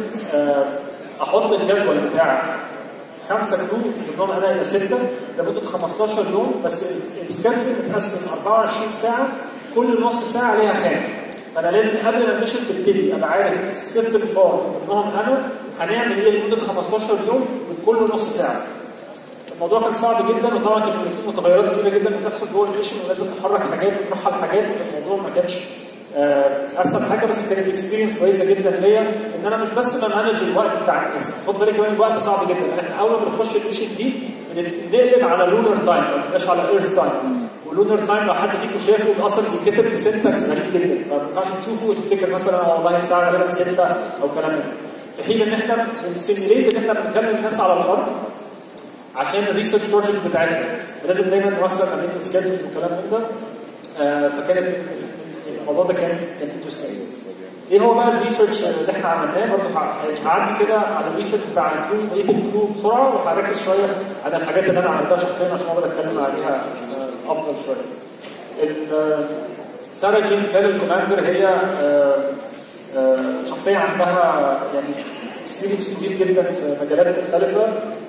احط الجدول بتاع خمسه كرو منهم انا الى سته لمده خمستاشر يوم، بس السكادجول متقسم أربعة وعشرين ساعه، كل نص ساعه ليها خانه. فانا لازم قبل ما الميشن تبتدي ابقى عارف الستيب الفار منهم انا هنعمل ايه لمده خمستاشر يوم كل نص ساعه. الموضوع كان صعب جدا، وطبعا كان في متغيرات كبيره جدا بتحصل جوه الميشن، ولازم نحرك حاجات ونرحل حاجات. الموضوع ما كانش اسهل حاجه، بس كانت اكسبيرينس كويسه جدا ليا ان انا مش بس بمانج الوقت بتاع الناس. خد بالك كمان الوقت صعب جدا، احنا اول ما بنخش الميشن دي بنقلب على لونر تايم، ما بنبقاش على ايرث تايم. واللونر تايم لو حد فيكم شافه اصلا بيتكتب بسنتكس غريب جدا، فما ينفعش تشوفه وتفتكر مثلا والله الساعه غالبا ستة او كلام من ده. في حين ان احنا بنسيميليت ان احنا بنكلم الناس على الارض عشان الريسيرش بروجكت بتاعتنا، لازم دايما نوفق ما بين السكيدجول والكلام من ده. آه فكانت الموضوع ده كان كان انترستنج. ايه هو بقى الريسيرش اللي احنا عملناه؟ برضه هعدي كده على الريسيرش بتاع الكرو بقيه الكرو بسرعه، وهركز شويه على الحاجات اللي انا عملتها شخصيا عشان اقدر اتكلم عليها افضل شويه. سارة جين بيل الكوماندر هي آه آه شخصيه عندها يعني اكسبيرينس كبير جدا في مجالات مختلفه.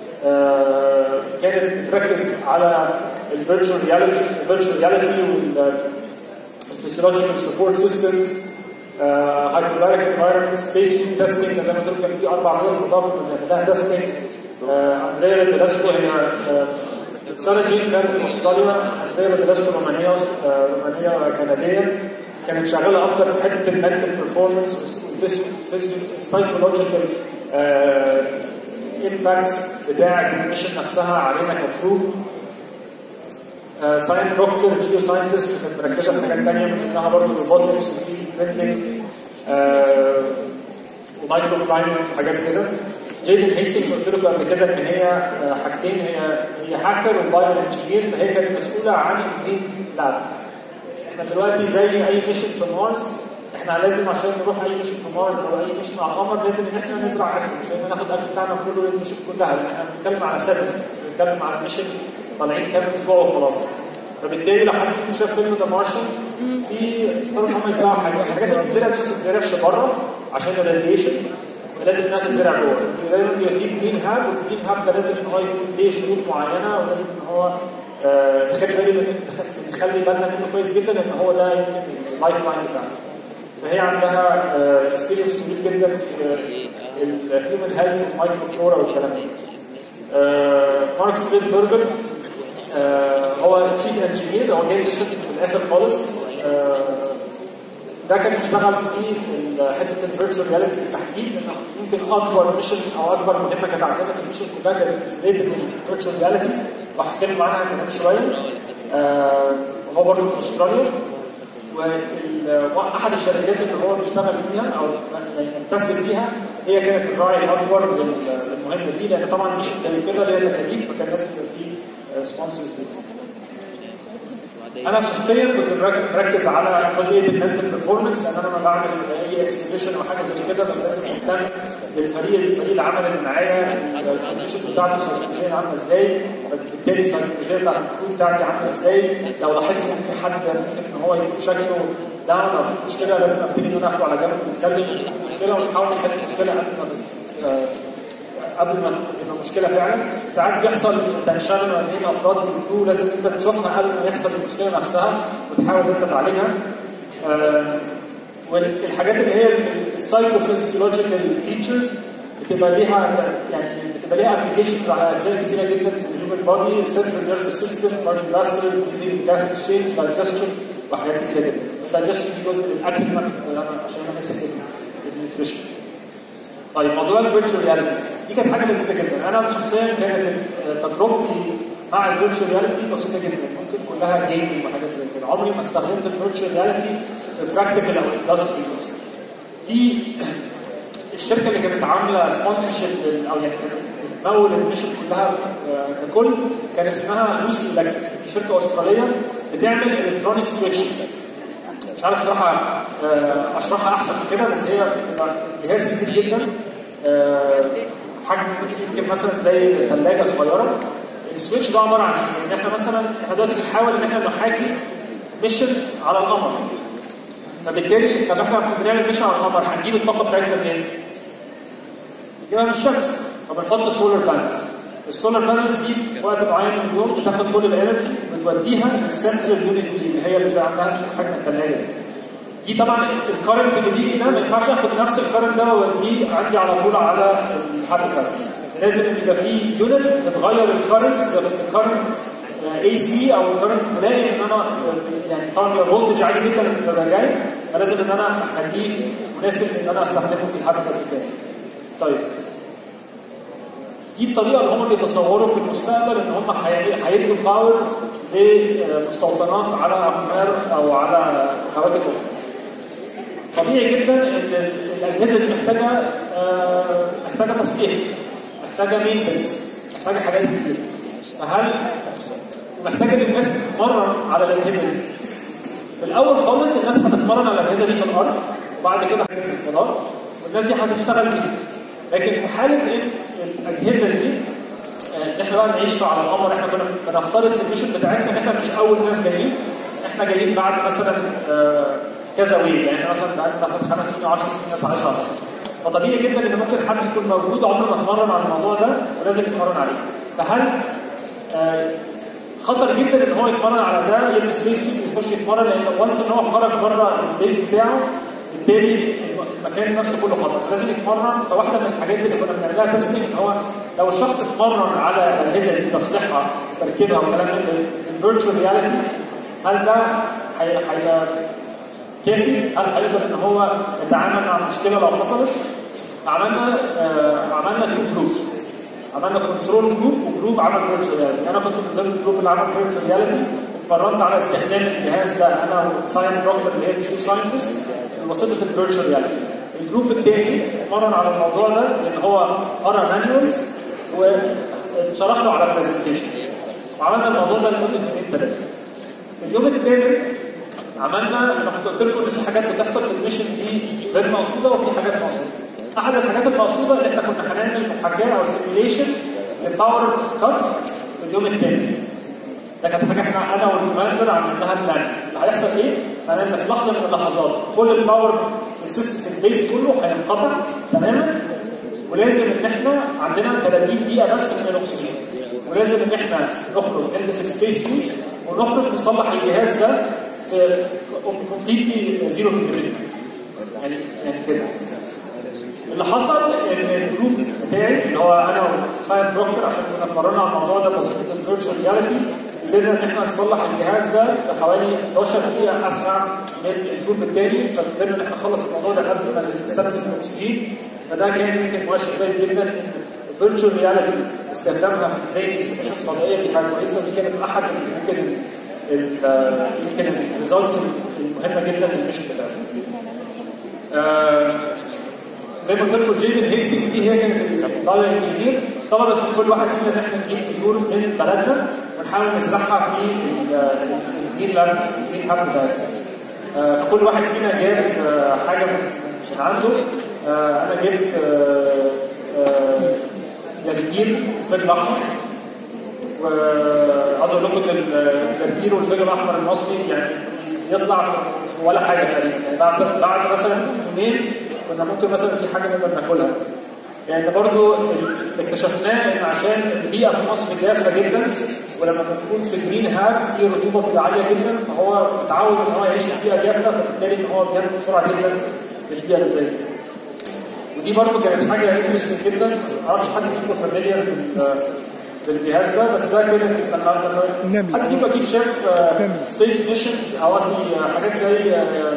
آه كانت بتركز على الفيرتشوال رياليتي الفيرتشوال رياليتي والفيسيولوجيكال سبورت سيستمز، هايبوباريك انفايرمنت، سبيس سوت تيستنج. زي ما قلت كان في اربع مدن في الضغط بنعمل لها تيستنج. اندريا ديلاسكو هي سارة جين كانت من استراليا، اندريا ديلاسكو رومانيه رومانيه كنديه، كانت شغاله اكتر في حته المنتل بيرفورمانس والسايكولوجيكال امباكتس بتاعه الميشن نفسها علينا ككرو. ساين دكتور جيو ساينتست كانت مركزه في حاجات ثانيه منها برضه روبوتكس وفي برينتنج ومايكرو كلايمت وحاجات كده. جيدن هيستنج قلت لكم قبل كده ان هي حاجتين، هي هي هاكر وبايو انجينير، فهي كانت مسؤوله عن الجرين لاب. احنا دلوقتي زي اي ميشن في مارس، احنا لازم عشان نروح اي ميشن في مارس او اي ميشن على القمر لازم ان احنا نزرع اكل، مش لازم ناخد الاكل بتاعنا كله للميشن كلها، لان احنا بنتكلم على سنه، بنتكلم على ميشن طالعين كام اسبوع وخلاص. فبالتالي لو حد فيكم شاف فيلم ذا مارشن، في اختاروا ان هم يزرعوا حاجات، الحاجات اللي بتتزرع ما بتتزرعش بره عشان الراديشن، فلازم انها تتزرع جوه. دايما بيبقى في جرين هاب، والجرين هاب ده لازم ان هو يكون ليه شروط معينه، ولازم ان هو نخلي بالي نخلي بالنا منه كويس جدا، لان هو ده يمكن اللايف لاين بتاعنا. فهي عندها اكسبيرينس كبير جدا في الهيومن هيلث والمايكرو فلورا والكلام ده. مارك سبيلبرجر هو تشيف انجينير، هو جاي يشتغل في الاخر خالص. ده كان بيشتغل في حته الفيرتشوال رياليتي بالتحديد، لانه يمكن اكبر ميشن او اكبر مهمه كانت عندنا في الميشن كلها كانت ريليتد للفيرتشوال رياليتي، وهحكي عنها كمان شويه. هو برضه من استراليا، واحد الشركات اللي هو بيشتغل فيها او يمتثل بيها هي كانت الراعي الاكبر للمهمه دي، لان طبعا ميشن زي كده ليها تكاليف، فكان لازم يبقى فيه سبونسرز. انا شخصيا كنت مركز على جزئيه المنتل برفورمانس، لان انا لما بعمل اي اكسبيديشن او حاجه زي كده لازم اهتم بالفريق الفريق العمل اللي معايا، الكونديشن بتاعته السيكولوجيه عامله ازاي، فبالتالي السيكولوجيه بتاعت الكروب بتاعتي عامله ازاي. لو لاحظت ان في حد ممكن ان هو يكون شكله داون او في مشكله، لازم ابتدي ان انا اخده على جنب ونتكلم نشوف المشكله ونحاول نحل المشكله قبل ما قبل ما تبقى مشكله فعلا. ساعات بيحصل تنشن ما بين افراد في الكرو، لازم انت تشوفها قبل ما يحصل المشكله نفسها وتحاول انت تعالجها. آه والحاجات اللي هي السايكوفيزيولوجيكال فيتشرز بتبقى ليها يعني بتبقى ليها ابلكيشنز على اجزاء كثيره جدا في الهيومن بودي، سنترال نيرفس سيستم، كارديوفاسكولار، جاس اكسشينج، دايجستشن، وحاجات كثيره جدا. الدايجستشن دي جزء من الاكل عشان انا ماسك النيوتريشن. طيب موضوع الفيرتشوال رياليتي دي كانت حاجه لذيذه جدا. انا شخصيا كانت تجربتي مع الفيرتشوال رياليتي بسيطه جدا، ممكن كلها جيمنج وحاجات زي كده. عمري ما استخدمت الفيرتشوال رياليتي في براكتيكال او اندستري. في الشركه اللي كانت عامله سبونسرشيب او يعني كانت بتمول الميشن كلها ككل كان اسمها لوسي الكتريك، شركه استراليه بتعمل الكترونيك سويتشز. مش عارف صراحه اشرحها احسن من كده، بس هي جهاز كبير جدا، حجم يمكن مثلا زي ثلاجه صغيره. السويتش ده عباره عن ان احنا مثلا احنا دلوقتي بنحاول ان احنا نحاكي ميشن على القمر، فبالتالي طب احنا بنعمل ميشن على القمر هنجيب الطاقه بتاعتنا منين؟ نجيبها من الشمس، فبنحط سولار بانلز. السولار بانلز دي في وقت معين من اليوم بتاخد كل الانرجي وتوديها للسنترال يونت دي اللي هي اللي زي عندها حجم الثلاجه دي. دي طبعا الكرنت اللي بيجي ده ما ينفعش اخد نفس الكرنت ده واوديه عندي على طول على الحركه، لازم يبقى في يونت بتغير الكرنت، الكرنت اي سي او الكرنت بلاقي ان انا يعني طبعا بيبقى فولتج عالي جدا من جاي، فلازم ان انا اخليه مناسب ان انا استخدمه في الحركه بتاعي. طيب دي الطريقه اللي هم بيتصوروا في المستقبل ان هم هيدوا باور لمستوطنات على اقمار او على كواكب اخرى. طبيعي جدا ان الاجهزه دي محتاجه محتاجه تصليح، محتاجه مينتنس، محتاجه حاجات كتير. فهل محتاجه ان الناس تتمرن على الاجهزه دي؟ في الاول خالص الناس هتتمرن على الاجهزه دي في الارض، وبعد كده حاجات في الفضاء، والناس دي هتشتغل بيها. لكن في حاله ايه الاجهزه دي ان احنا بقى نعيش على القمر، احنا كنا بنفترض في الميشن بتاعتنا ان احنا مش اول ناس جايين، احنا جايين بعد مثلا كذا ويل، يعني مثلا بعد مثلا خمس سنين عشر سنين ناس عايشه على القمر. فطبيعي جدا ان ممكن حد يكون موجود عمره ما اتمرن على الموضوع ده ولازم يتمرن عليه. فهل خطر جدا ان هو يتمرن على ده، يلبس سبيس سوت ويخش يتمرن، لان وانس ان هو خرج بره البيس بتاعه بالتالي المكان نفسه كله خطر، لازم يتمرن. فواحده من الحاجات اللي كنا بنعملها تيستنج ان هو لو الشخص اتمرن على الاجهزه دي تصليحها تركيبها وكلام من الفيرتشوال رياليتي، هل ده هيبقى كافي؟ هل هيقدر ان هو يتعامل مع المشكله لو حصلت؟ عملنا آه عملنا تو جروبس، عملنا كنترول جروب وجروب عمل فيرتشوال رياليتي. انا كنت من ضمن الجروب اللي عمل فيرتشوال رياليتي، اتمرنت على استخدام الجهاز ده انا وساين بروكتر اللي هي تو ساينتست بواسطه الفيرتشوال رياليتي. الجروب الثاني اتمرن على الموضوع ده لان هو قرا مانيوالز وشرح له على برزنتيشن، وعملنا الموضوع ده لمده يومين ثلاثه. في اليوم الثامن عملنا، انا كنت قلت لكم ان في حاجات بتحصل في الميشن دي غير مقصوده وفي حاجات مقصوده. احد الحاجات المقصوده اللي احنا كنا هنعمل محاكاه او سيميوليشن للباور كات في اليوم الثاني. ده كانت حاجه احنا انا والكوماندر عملناها بلان. اللي هيحصل ايه؟ هنعمل في لحظه من اللحظات كل الباور في السيستم البيس كله هينقطع تماما، ولازم ان احنا عندنا ثلاثين دقيقه بس من الاكسجين، ولازم ان احنا نخرج نلبس سبيس سوت ونخرج نصلح الجهاز ده في كومبليتلي زيرو فيزيبيليتي. يعني يعني كده. اللي حصل ان الجروب بتاعي اللي هو انا وسايم بروكتر عشان كنا اتمرنا على الموضوع ده بواسطه الفيرتشوال رياليتي، قدرنا ان احنا نصلح الجهاز ده في حوالي احداشر دقيقه اسرع من الجروب الثاني، فقدرنا ان احنا نخلص الموضوع ده قبل ما نستنفذ الاكسجين. فده كان يمكن مؤشر كويس جدا ان الفيرتشوال رياليتي استخدامها في التريننج في ميشنز طبيعيه دي حاجه كويسه، ودي كانت احد يمكن يمكن الريزلتس المهمه جدا في الميشن بتاعتنا. آه زي ما قلت لكم جيدن هيستنجز دي هي كانت الداتا انجينير، طلبت من كل واحد فينا ان احنا نجيب بذور من بلدنا ونحاول نزرعها في الجرين لاب الجرين هاب بتاعتنا. آه فكل واحد فينا جاب آه حاجه من عنده. آه انا جبت جرجير وفجل احمر، وعاوز اقول لكم ان الجرجير والفجل الاحمر المصري يعني يطلع ولا حاجه تقريبا، يعني بعد بعد مثلا يومين كنا ممكن مثلا في حاجه نقدر ناكلها. يعني برضو اللي اكتشفناه ان عشان البيئه في مصر جافه جدا، ولما بنكون في جرين هاب في رطوبه بتبقى عاليه جدا، فهو متعود ان هو يعيش في بيئه جافه، فبالتالي ان هو بينمو بسرعه جدا في البيئه اللي زي دي. ودي برضو كانت حاجه انترستنج جدا، ما اعرفش حد فيكم فاميليار بالجهاز ده، بس ده كانت لما حد فيكم اكيد شاف سبيس ميشنز او قصدي حاجات زي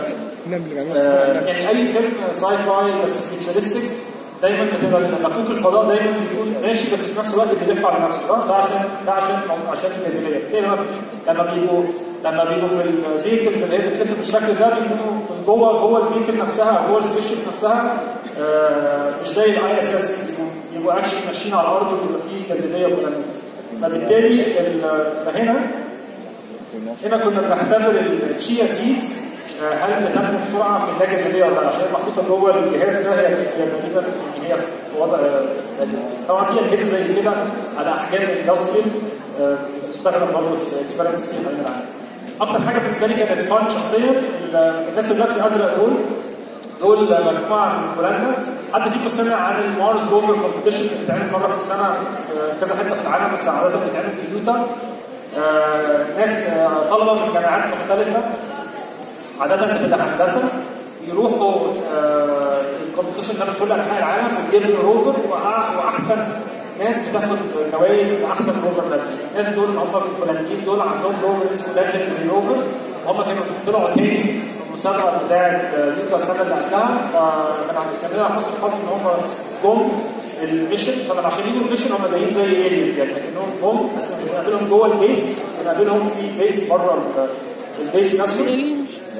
يعني اي فيلم ساي فاي بس فيوتشرستيك، دايما بتبقى مكوك الفضاء دايما بيكون ماشي بس في نفس الوقت بيلف على نفسه. ده ده عشان ده عشان عشان الجاذبيه. لما لما بيبقوا لما بيبقوا في الفيكلز اللي هي بتلف بالشكل ده بيكونوا من جوه جوه الفيكل نفسها جوه السبيس شيب نفسها آه مش زي الاي اس اس، يبقوا اكشن ماشيين على الارض ويبقى فيه جاذبيه وكلام. فبالتالي فهنا هنا كنا بنختبر التشيا سيدز هل بتنمو بسرعه في اللا جاذبيه ولا لا، عشان محطوطه جوه الجهاز ده هي تقريبا هي في وضع طبعا في اجهزه زي كده على احجام اندستريال بتستخدم برضه في اكسبيرمنتس كتير حوالين العالم. اكتر حاجه بالنسبه لي كانت فان شخصيا الناس اللي لابسه ازرق دول دول مجموعه من هولندا. حد فيكم سمع عن المارس روفر كومبيتيشن اللي بتتعمل مره في السنه في كذا حته في العالم، بس عاده بتتعمل في يوتا. آه ناس آه طلبه من جامعات مختلفه عاده بتبقى هندسه يروحوا آه الكومبيتيشن ده في كل انحاء العالم ويجيبوا روفر، واحسن ناس بتاخد جوائز لاحسن روفر ده. الناس دول هم الهولنديين دول عندهم روفر اسمه ليجندري روفر، هم كانوا طلعوا تاني في المسابقه بتاعت يوتا السنه اللي قبلها، فكان كان لنا حسن الحظ ان هم جم الميشن. طبعا عشان يجوا الميشن هم جايين زي الينز يعني، لكنهم جم بس بنقابلهم جوه البيس، بنقابلهم في بيس بره البيس نفسه.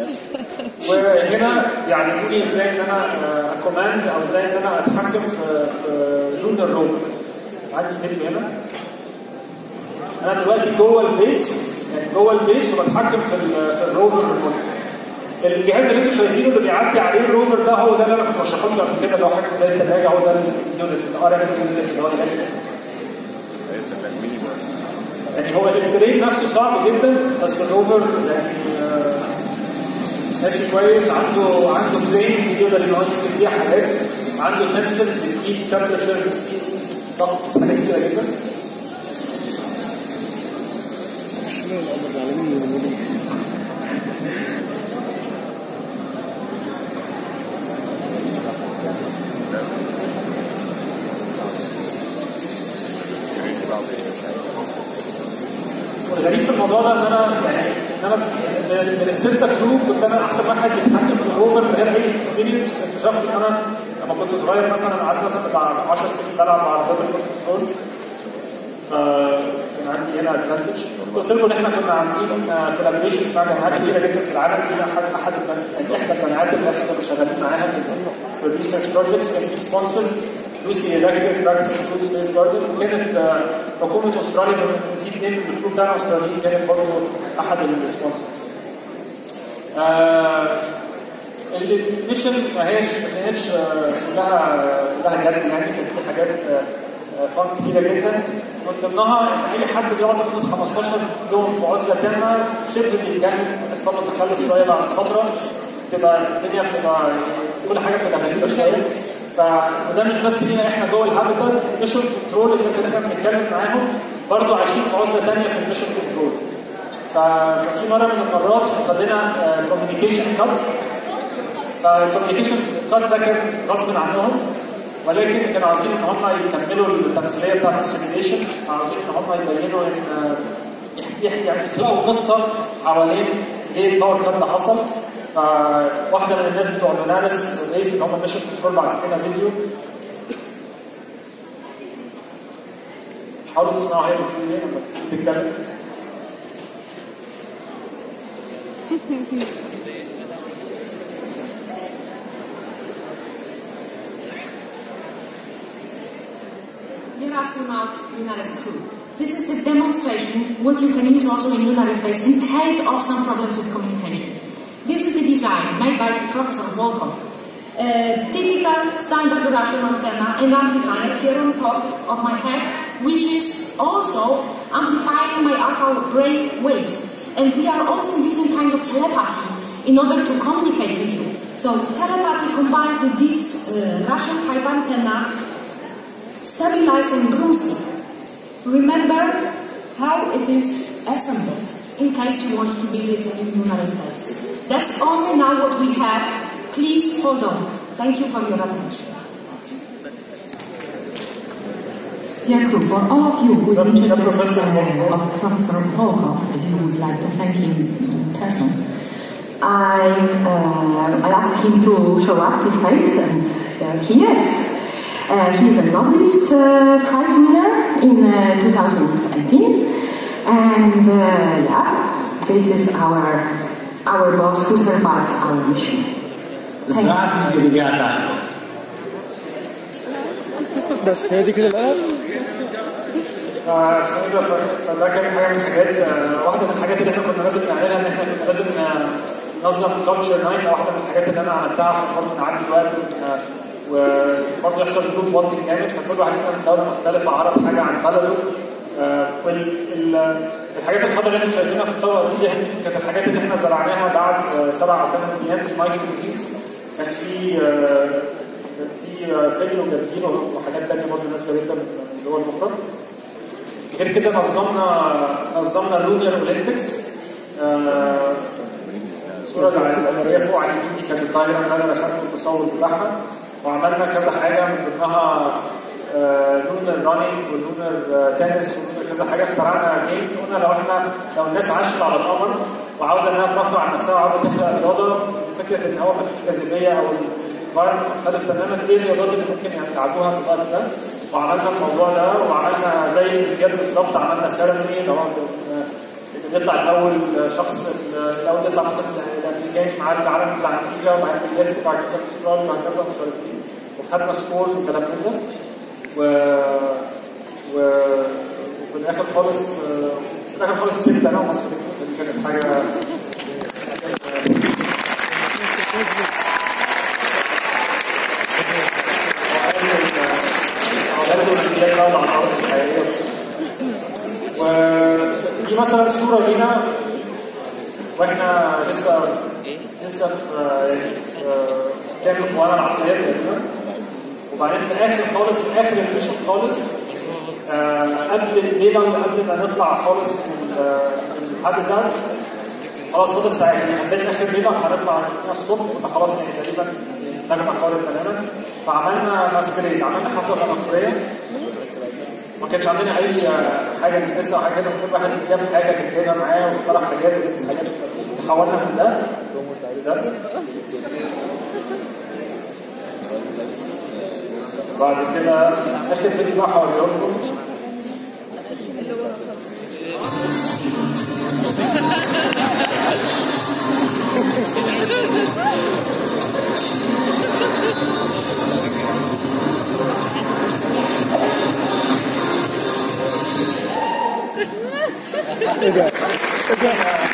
وهنا يعلموني ازاي ان انا اكوماند او ازاي ان انا اتحكم في في لون الروفر. عندي فيديو هنا انا دلوقتي جوه البيس يعني جوه البيس وبتحكم في في الروفر ريموت. الجهاز اللي انتم شايفينه اللي بيعدي عليه الروفر ده هو ده اللي انا كنت بشرحه لكم قبل كده، اللي هو حاجه زي الثلاجه، هو ده اليونت الار اف يونت اللي هو يعني هو الترين نفسه صعب جدا، بس الروفر يعني ماشي كويس. عنده عنده برين يقدر ان هو يمسك فيها حاجات، عنده سنسورز بتقيس تمبرتشر بتقيس ضغط حاجات كتيره جدا. والغريب في الموضوع ده ان انا يعني ان انا من الستة جروب كنت انا احسن واحد بيتحكم في الروفر من غير اي اكسبيرينس. اكتشفت ان انا لما كنت صغير مثلا قعدت مثلا بتاع عشر سنين بلعب مع عربيات الكنترول، فكان عندي هنا ادفانتج. قلت لكم ان احنا كنا عاملين كولابوريشنز مع جامعات كتيره جدا في العالم. فينا احد احد يعني احدى الجامعات اللي احنا كنا شغالين معاها في الريسيرش بروجكتس كان في سبونسرز لوسي الكتريك براكتيك فود سبيس جاردن، وكانت حكومه استراليا في اثنين من الجروب بتاعنا استراليين كانت برضه احد السبونسرز. آه الميشن ما هيش ما كانتش كلها كلها جد يعني، كان في حاجات فان كتيره جدا. من ضمنها ان اي حد بيقعد لمده خمستاشر يوم في عزله تامه شبه بيتجنن، بيحصل له تخلف شويه بعد فتره، بتبقى الدنيا بتبقى كل حاجه بتبقى غريبه شويه. فده مش بس لينا احنا جوه الهابيتات، الميشن كنترول الناس اللي احنا بنتكلم معاهم برضه عايشين في عزله ثانيه في الميشن كنترول. ففي مره من المرات حصل لنا كوميونيكيشن كات فالكوميونيكيشن كات ده كان غصب عنهم، ولكن كانوا عاوزين ان هم يكملوا التمثيليه بتاعت السيميليشن، عاوزين ان هم يبينوا ان يعني يخلقوا قصه حوالين ايه الباور كات ده حصل. فواحده من الناس بتوع لوناريس والريس اللي هم ميشن كنترول بعت لنا فيديو، حاولوا تسمعوا هي بتقول ايه لما بتتكلم. Dear astronauts, Lunaris crew, this is the demonstration what you can use also in lunar space in case of some problems with communication. This is the design made by Professor Volkov. Uh, typical standard Russian antenna and amplifier here on top of my head, which is also amplifying my alpha brain waves. And we are also using kind of telepathy in order to communicate with you. So telepathy combined with this uh, Russian type antenna, stabilized and broomstick. Remember how it is assembled in case you want to build it in lunar space. That's only now what we have. Please hold on. Thank you for your attention. Dear crew, for all of you who is interested in the story of Professor Volkov, if you would like to thank him in person, I, uh, I asked him to show up his face, and there he is. Uh, he is a Nobelist uh, Prize winner in uh, two thousand eighteen, and uh, yeah, this is our our boss who survived our mission. Здравствуйте, ребята. بس هي دي كده الآن. فده كان حاجه من الحاجات، واحده من الحاجات اللي احنا كنا لازم نعملها، ان احنا كنا لازم ننظم كلتشر نايت. واحده من الحاجات اللي انا عملتها عشان برضه نعدي الوقت وبرضه يحصل جروب بوندنج جامد، فكل واحد فينا من دوله مختلفه عرض حاجه عن بلده. والحاجات الخضراء اللي انتم شايفينها في الطبقه دي كانت الحاجات اللي احنا زرعناها بعد سبع او ثمان ايام في مايكرو جرينز. كان في كان في فجل وجرجين وحاجات ثانيه برضه الناس جابتها من اللي هو المخرج. غير كده نظمنا نظمنا لونر اولمبيكس. الصوره اللي هي فوق على اليمين دي كانت الدايره اللي انا رسمت التصور بتاعها، وعملنا كذا حاجه من ضمنها لونر رانينج ولونر تنس ولونر كذا حاجه. اخترعنا جيم قلنا لو احنا لو الناس عاشت على القمر وعاوزه انها ترفع عن نفسها وعاوزه تخلق رياضه، فكره ان هو ما فيش جاذبيه او الانفايرمنت مختلف تماما، ايه الرياضات اللي ممكن يعني يلعبوها في الوقت ده. وعملنا الموضوع ده، وعملنا زي الرياضه بالظبط، عملنا سيرموني اللي هو بيطلع الاول شخص الاول يطلع مثلا الامريكاني معاه العلم بتاع امريكا، وبعدين بيلف وبعد كده استراليا وهكذا ومش عارف ايه، وخدنا سكورز وكلام من ده. و... و... وفي الاخر خالص في الاخر خالص كسبت انا ومصر. دي كانت حاجه ودي مثلا صوره لينا واحنا لسه لسه في يعني في كامل قوانا العقليه تقريبا. وبعدين في الاخر خالص في اخر الميشن خالص آه قبل الليله قبل ما نطلع خالص من الهابيتات، خلاص فاضل ساعات يعني حددنا اخر ليله هنطلع الصبح، كنا خلاص يعني تقريبا نجمع خالص تماما. فعملنا ماسكريد، عملنا حفله تنكريه، ما كانش عندنا اي حاجه نلبسها او حاجه كده، كل واحد جاب حاجه كاتبها معاه واخترع حاجات ولبس حاجات وتحولنا من ده لده. بعد كده اخر فيديو بقى هوريه لكم. ايه ده؟ ايه ده؟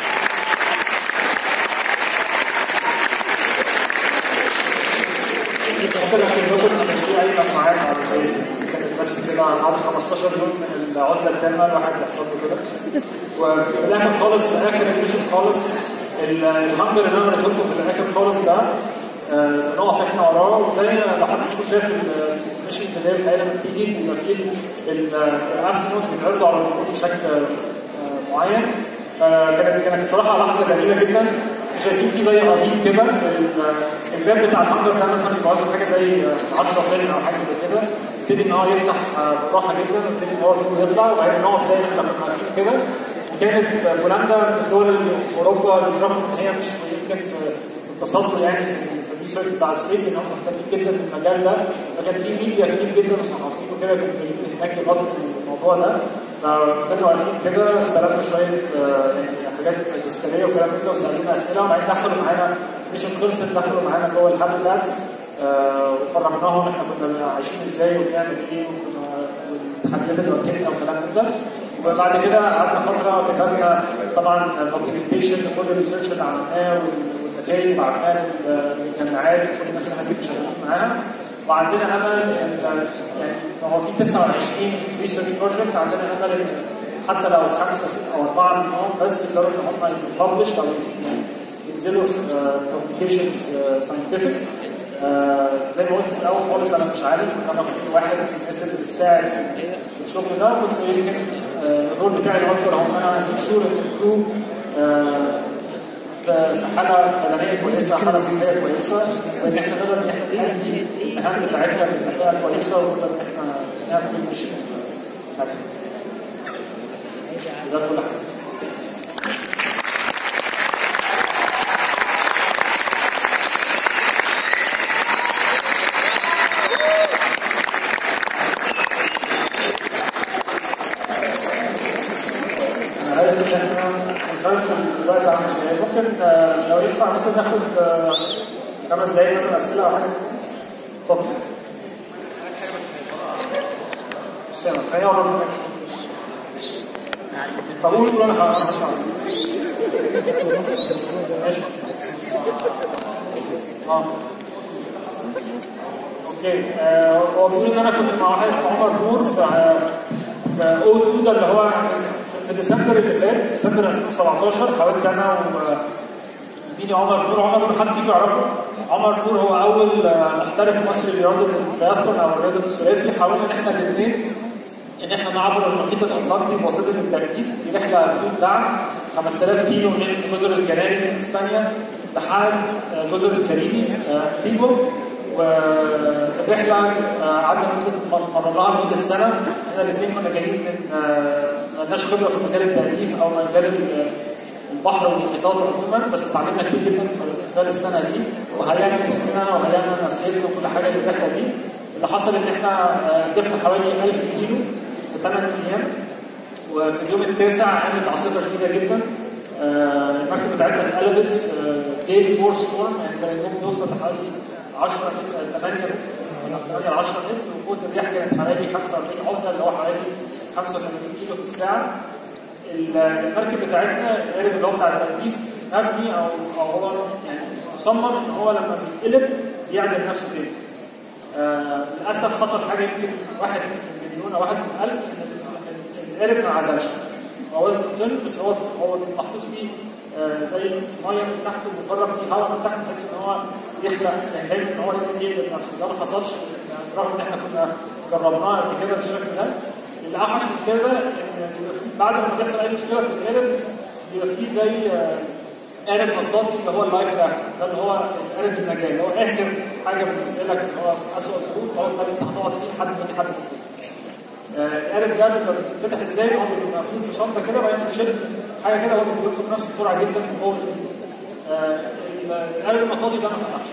ممكن اكتب لكم ان في اي مجموعات على الفيس، كانت بس كده بعد خمستاشر يوم من العزله التامه الواحد بيحصل له كده. وفي الاخر خالص في اخر الميشن خالص الهانجر اللي انا وريته لكم في الاخر خالص ده آه نقف احنا وراه. وزي لو حد فيكم شاف الميشنز اللي هي الحقيقه لما بتيجي بيبقى فيه الاسترونوتس بيتعرضوا على الوقود بشكل آه معين. فكانت كانت الصراحه لحظه جميله جدا. شايفين في زي قضيب كده، الباب بتاع الهانجر ده مثلا بيبقى عاوز حاجه زي عشرة طن او حاجه زي كده، يبتدي ان هو يفتح بالراحه جدا، ويبتدي ان هو يطلع، وبعدين ان هو زي ما احنا كنا عارفين كده. وكانت بولندا من دول اوروبا اللي رغم ان هي مش يمكن في التصدر يعني في الريسيرش بتاع السبيس، ان هم محتاجين جدا في المجال ده، فكان في ميديا كتير جدا وصحفيين وكده كانوا جايين هناك يغطوا الموضوع ده. فكانوا عارفين كده، استلمنا شويه يعني حاجات تذكاريه وكلام كده، وسالنا اسئله، وبعدين دخلوا معانا مش خلصت، دخلوا معانا جوه الهابيتات وفرجناهم احنا كنا عايشين ازاي وبنعمل ايه والتحديات اللي واجهتنا وكلام كده. وبعد كده قعدنا فتره كتبنا طبعا دوكيومنتيشن لكل الريسيرش اللي عملناه والنتائج بعتناها للجامعات وكل الناس اللي احنا كنا شغالين معاها. وعندنا امل يعني هو في تسعة وعشرين ريسيرش بروجكت، عندنا امل حتى لو خمسه سته او اربعه منهم بس يقدروا ان هم يبلش او ينزلوا في بابليكيشنز ساينتفك. زي ما قلت في الاول خالص انا مش عارف، انا كنت واحد من الناس اللي بتساعد في الشغل ده، وكنت يمكن الرول بتاعي الاكبر هو ان انا انشور الكرو في حاله بدنيه كويسه، حاله صحيه كويسه، وان احنا نقدر ان احنا نأدي المهام بتاعتنا بكفاءه كويسه، ونقدر ان احنا نعمل ميشن. ده كل حاجه. ممكن لو ينفع مثلا ناخد خمس دقايق مثلا اسئله او حاجه. اتفضل. سامع خليني اقرب منك. طب قول وانا هسمع. ماشي. اه اوكي. هو بيقول ان انا كنت مع واحد اسمه عمر نور في في او تو ده اللي هو في ديسمبر اللي فات، ديسمبر ألفين وسبعتاشر. حاولت انا وزميلي عمر نور، عمر نور حد فيكم يعرفه؟ عمر نور هو اول محترف مصري لرياضه التراثلون او رياضه الثلاثي. حاولنا ان احنا الاثنين ان احنا نعبر المحيط الاطلنطي بواسطه التجديف في رحله بدون دعم خمسة آلاف كيلو من جزر الكناري من اسبانيا لحد جزر الكاريبي تيجو. والرحله قعدنا مرناها لمده سنه. احنا الاثنين كنا جايين من ما لناش خبره في مجال التأليف او مجال البحر والمحيطات عموما، بس اتعلمنا كتير جدا في خلال السنه دي، وهيئنا جسمنا وهيئنا نفسيتنا وكل حاجه للرحله دي. اللي حصل ان احنا ضفنا حوالي ألف كيلو في ثمان ايام، وفي اليوم التاسع قامت عاصفه شديده جدا. المركب بتاعتنا اتقلبت جيل فور ستورم، يعني زي اليوم بيوصل لحوالي عشرة متر ثمانية متر ولا ثمانية ل عشرة متر، وقوه الرياح كانت حوالي خمسة وأربعين عقده اللي هو حوالي خمسة وثمانين كيلو في الساعه. المركب بتاعتنا القارب اللي هو بتاع التجديف مبني او او هو يعني مصمم ان هو لما بيتقلب يعدل نفسه تاني. آه للاسف حصل حاجه يمكن واحد في المليون او واحد في الالف ان القارب ما عدلش. هو وزنه طن بس هو هو محطوط فيه آه زي ميه من تحت ومفرغ فيه هواء من تحت بحيث ان هو يخلق يعني ان هو لازم يقلب نفسه. ده ما حصلش يعني رغم ان احنا كنا جربناه قبل كده بالشكل ده. اللي اوحش من كده ان بعد ما بيحصل اي مشكله في القارب بيبقى فيه زي قارب مطاطي اللي هو اللايف رافت، ده اللي هو قارب النجاه اللي هو اخر حاجه بالنسبه لك اللي هو في اسوء الظروف خلاص ده انت هتقعد فيه لحد ما يجي حد القارب ده بيتفتح ازاي؟ هو بيبقى مقفول في شنطه كده وبعدين تشد حاجه كده هو بينفخ نفسه بسرعه جدا في القوه الشديده. القارب المطاطي ده ما فتحش.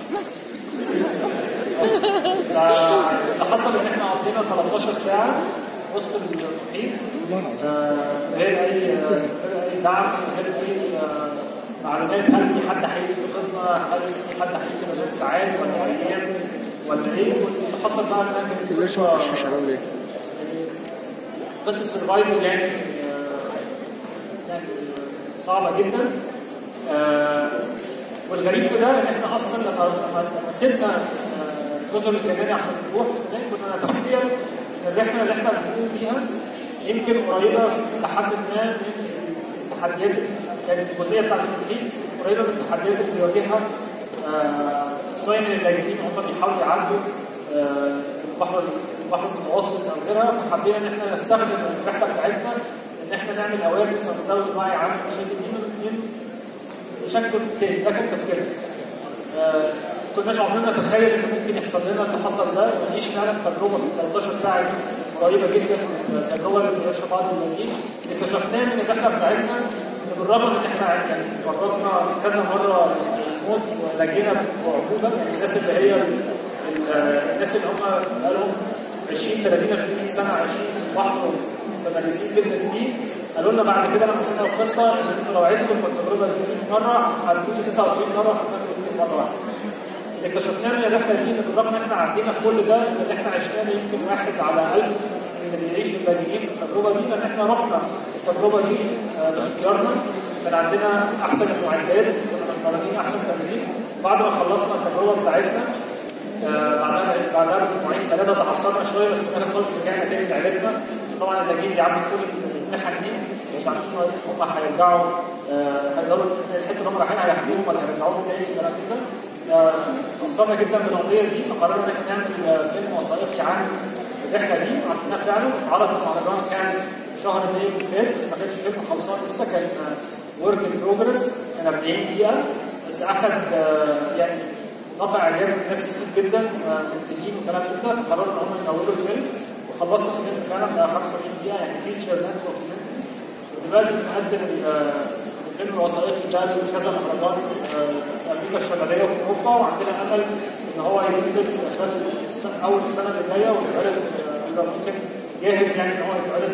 اللي حصل ان احنا قضينا ثلاثة عشر ساعه وسط المحيط غير اي اي دعم، غير اي معلومات هل في حد هيجي ينقذنا، هل في حد هيجي من ساعات ولا ايام ولا ايه. واللي حصل بقى ان كانت ليش ما تخشش على ليه؟ بس السرفايفل يعني يعني صعبه جدا. والغريب في ده ان احنا اصلا لما لما سيبنا جزر الكناري عشان نروح كنا نتخيل الرحله اللي احنا بنقوم بيها يمكن قريبه لحد ما من التحديات، يعني الجزئيه بتاعت المحيط قريبه من التحديات اللي بيواجهها آه شويه من اللاجئين هم بيحاولوا يعدوا آه البحر البحر المتوسط او غيرها. فحبينا ان احنا نستخدم الرحله بتاعتنا ان احنا نعمل اويرنس او نزود وعي عن المشاكل دي من بشكل تاني، ده كان تفكيرنا. آه ما كناش عمرنا نتخيل ان ممكن يحصل لنا اللي حصل ده، ونعيش فعلا تجربه في ثلاثة عشر ساعه دي قريبه جدا من التجربه اللي بنعيشها بعض الملايين. اكتشفناه من الرحله بتاعتنا ان بالرغم ان احنا يعني جربنا كذا مره الموت ولجينا بعقوبه، يعني الناس اللي هي الناس اللي هم بقالهم عشرين ثلاثين أربعين سنه عايشين في البحر ومتمرسين جدا فيه، قالوا لنا بعد كده لما سمعنا القصه ان انتوا لو عدتوا التجربه دي مية مره هتموتوا تسعة وتسعين مره وهتموتوا مره واحده. اللي اكتشفناه من الرحله دي ان بالرغم ان احنا عدينا في كل ده، ان احنا عشنا يمكن واحد على ألف من اللي بيعيشوا اللاجئين في التجربه دي، لان احنا رحنا التجربه دي باختيارنا، كان عندنا احسن المعدات، كنا متمرنين احسن تمرين. بعد ما خلصنا التجربه بتاعتنا بعدها بعدها باسبوعين ثلاثه تعصبنا شويه، بس كنا خلاص رجعنا تاني لعيلتنا. طبعا اللاجئين بيعدوا في كل المحن دي مش عارفين هم هيرجعوا هيقدروا الحته اللي هم رايحين هيحكوهم ولا هيرجعوهم تاني الكلام كده. اتأثرنا جدا بالقضيه دي، فقررنا ان احنا نعمل فيلم وثائقي عن الرحله دي. عملناه فعلا، اتعرض في المهرجان كان شهر مايو اللي فات، بس ما كانش فيلم خلصان لسه، كان ورك ان بروجرس، كان أربعين دقيقه بس، اخذ يعني نقع اعجاب ناس كتير جدا منتجين وكلام كده، فقرروا ان هم يطوروا الفيلم وخلصنا الفيلم فعلا بقى خمسة وأربعين دقيقه، يعني فيتشر نت دوكيومنتري. ودلوقتي بنقدم الفيلم الوثائقي ده لكذا مهرجان في امريكا الشماليه وفي اوروبا، وعندنا امل ان هو يتعرض في خلال اول السنه اللي جايه ويتعرض يبقى ممكن جاهز يعني ان هو يتعرض.